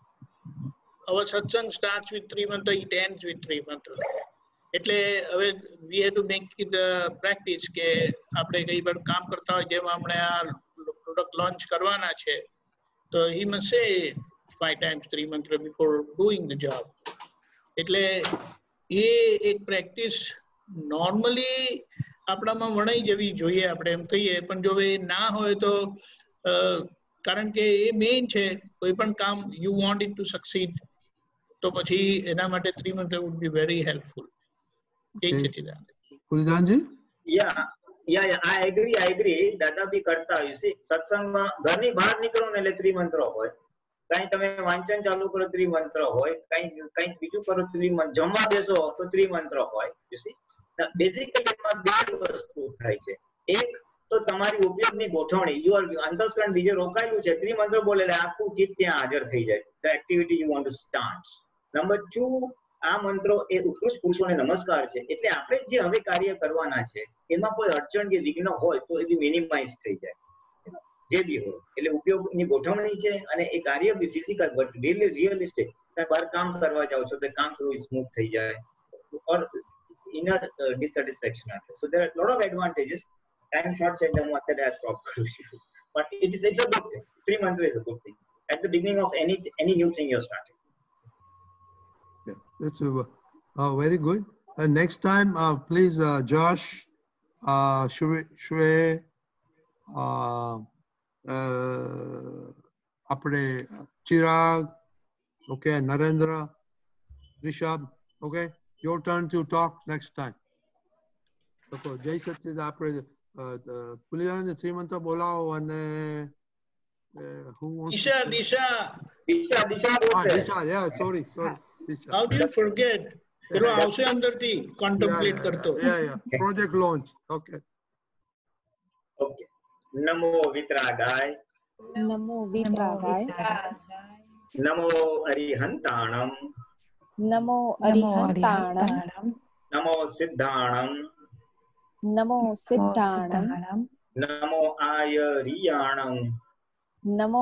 Our satsang starts with 3 mantra, it ends with 3 mantra. એટલે હવે we have to make it a practice કે આપણે કઈ પણ કામ કરતા હોય, જેમ આપણે આ પ્રોડક્ટ લોન્ચ કરવાના છે, તો he must say 5 times 3 mantra before doing the job. એટલે એ એક પ્રેક્ટિસ નોર્મલી આપણામાં વણાઈ જવી જોઈએ, આપણે એમ કહીએ. પણ જો એ ના હોય તો કારણ કે એ મેઇન છે. કોઈ પણ કામ you want it to succeed તો પછી એના માટે Trimantra would be very helpful. જય સચ્ચિદાનંદ. કુલદાનજી? Yeah, I agree. દાદા બી કરતા હોય છે. સત્સંગમાં ઘરની બહાર નીકળો ને એટલે ત્રિમંત્રો હોય. કઈ તમે વાંચન ચાલુ કરો ત્રિમંત્ર હોય, કઈ બીજું કરો ત્રિમંત્ર, જમવા બેસો તો ત્રિમંત્ર હોય. You see, બેઝિકલી એમાં બે વસ્તુ થાય છે. એક તો તમારી ઉપયોગની ગોઠવણી, યુ અંતસ્કરણ બીજે રોકાયેલું છે, ત્રિમંત્ર બોલે એટલે આખું ચિત્ત ત્યાં હાજર થઈ જાય. The activity you want to start. Number 2, આ મંત્રો એ ઉત્કૃષ્ટ પુરુષોને નમસ્કાર છે. એટલે આપણે જે હવે કાર્ય કરવાના છે એમાં કોઈ અડચણ કે વિઘ્ન હોય તો એ બી મિનિમાઇઝ થઈ જાય, જે બી હોય. એટલે ઉપયોગની ગોઠવણી છે અને એ કાર્ય બી ફિઝિકલ બટ રિયલિસ્ટિક. તમે બહાર કામ કરવા જાઓ છો તો કામ થોડું સ્મૂથ થઈ જાય ઓર ઇનર ડિસેટિસ્ફેક્શન આવે. So there are lot of advantages. Time short છે એટલે હું અત્યારે આ સ્ટોપ કરું છું. But it's a good thing. Trimantra is a good thing at the beginning of any new thing you're starting. Yeah, that's very good. Next time, please, Josh, Shwe, apne Chirag, okay, Narendra, Rishabh, okay, your turn to talk next time. Okay, Jai Satchid, apne Pulilan Trimantra bolao and who wants Disha. Yeah, sorry. Disha. How do you forget? પેલો આવશે અંદરથી કોન્ટેમ્પ્લેટ કરતો. Yeah. Project launch. Okay. નમો વિતરાગાય. નમો વિતરાગાય. નમો અરિહંતાણમ. નમો અરિહંતાણમ. નમો સિદ્ધાણમ. નમો સિદ્ધાણમ. નમો આયરિયાણમ. નમો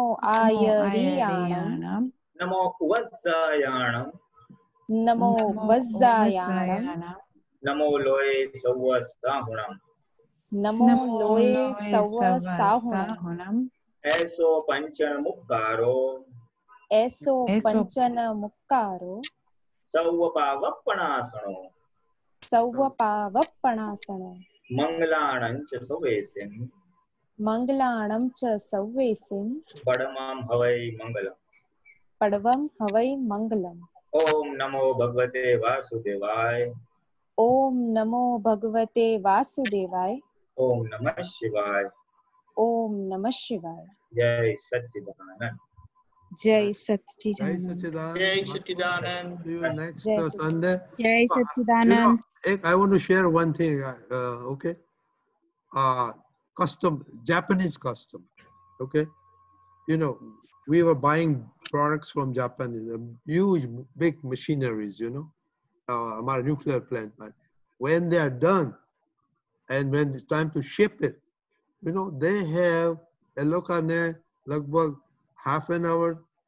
આયરિયાણમ. નમો વસ્સાયાણમ. નમો વજ્જાયાણમ. નમો લોય સૌ સાહુણમ. નમો લોય સૌ સાહુણમ. એસો પંચન મુક્કારો. એસો પંચન મુક્કારો. સૌ પાવપણાસણો. સૌ પાવપણાસણો. મંગલાણં ચ સૌવેસિમ. મંગલાણં ચ સૌવેસિમ. પડમામ હવૈ મંગલમ. પડવમ હવૈ મંગલમ. ઓમ નમો ભગવતે વાસુદેવાય. ઓમ નમો ભગવતે વાસુદેવાય. ઓમ નમઃ શિવાય. ઓમ નમઃ શિવાય. જય સચ્ચિદાનંદ. જય સચ્ચિદાનંદ. જય સચ્ચિદાનંદ. See you next Sunday. જય સચ્ચિદાનંદ. I want to share one thing, okay? Custom, Japanese custom, okay? You know, we were buying products from Japan, huge, big machineries, you know, our nuclear plant. But when they are done and when it's time to ship it, you know, they have a lokane lagbag half an hour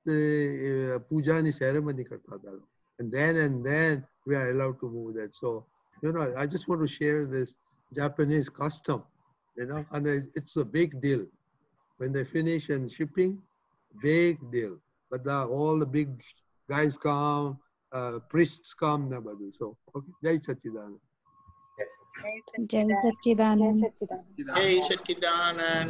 puja ni ceremony karta tha. And then we are allowed to move that. So, you know, I just want to share this Japanese custom, you know, and it's a big deal. When they finish and shipping, big deal. But all the big guys come, priests come, nobody. So, okay, Jai Satchidanand. જય સચ્ચિદાનંદ. જય સચ્ચિદાનંદ.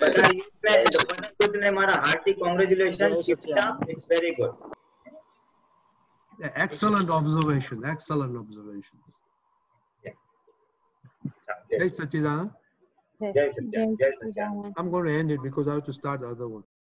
બધા મારા hearty congratulations. It's very good. Yeah, excellent observation. Jai Satchidanand. જય સચ્ચિદાનંદ. I'm going to end it because I have to start the other one.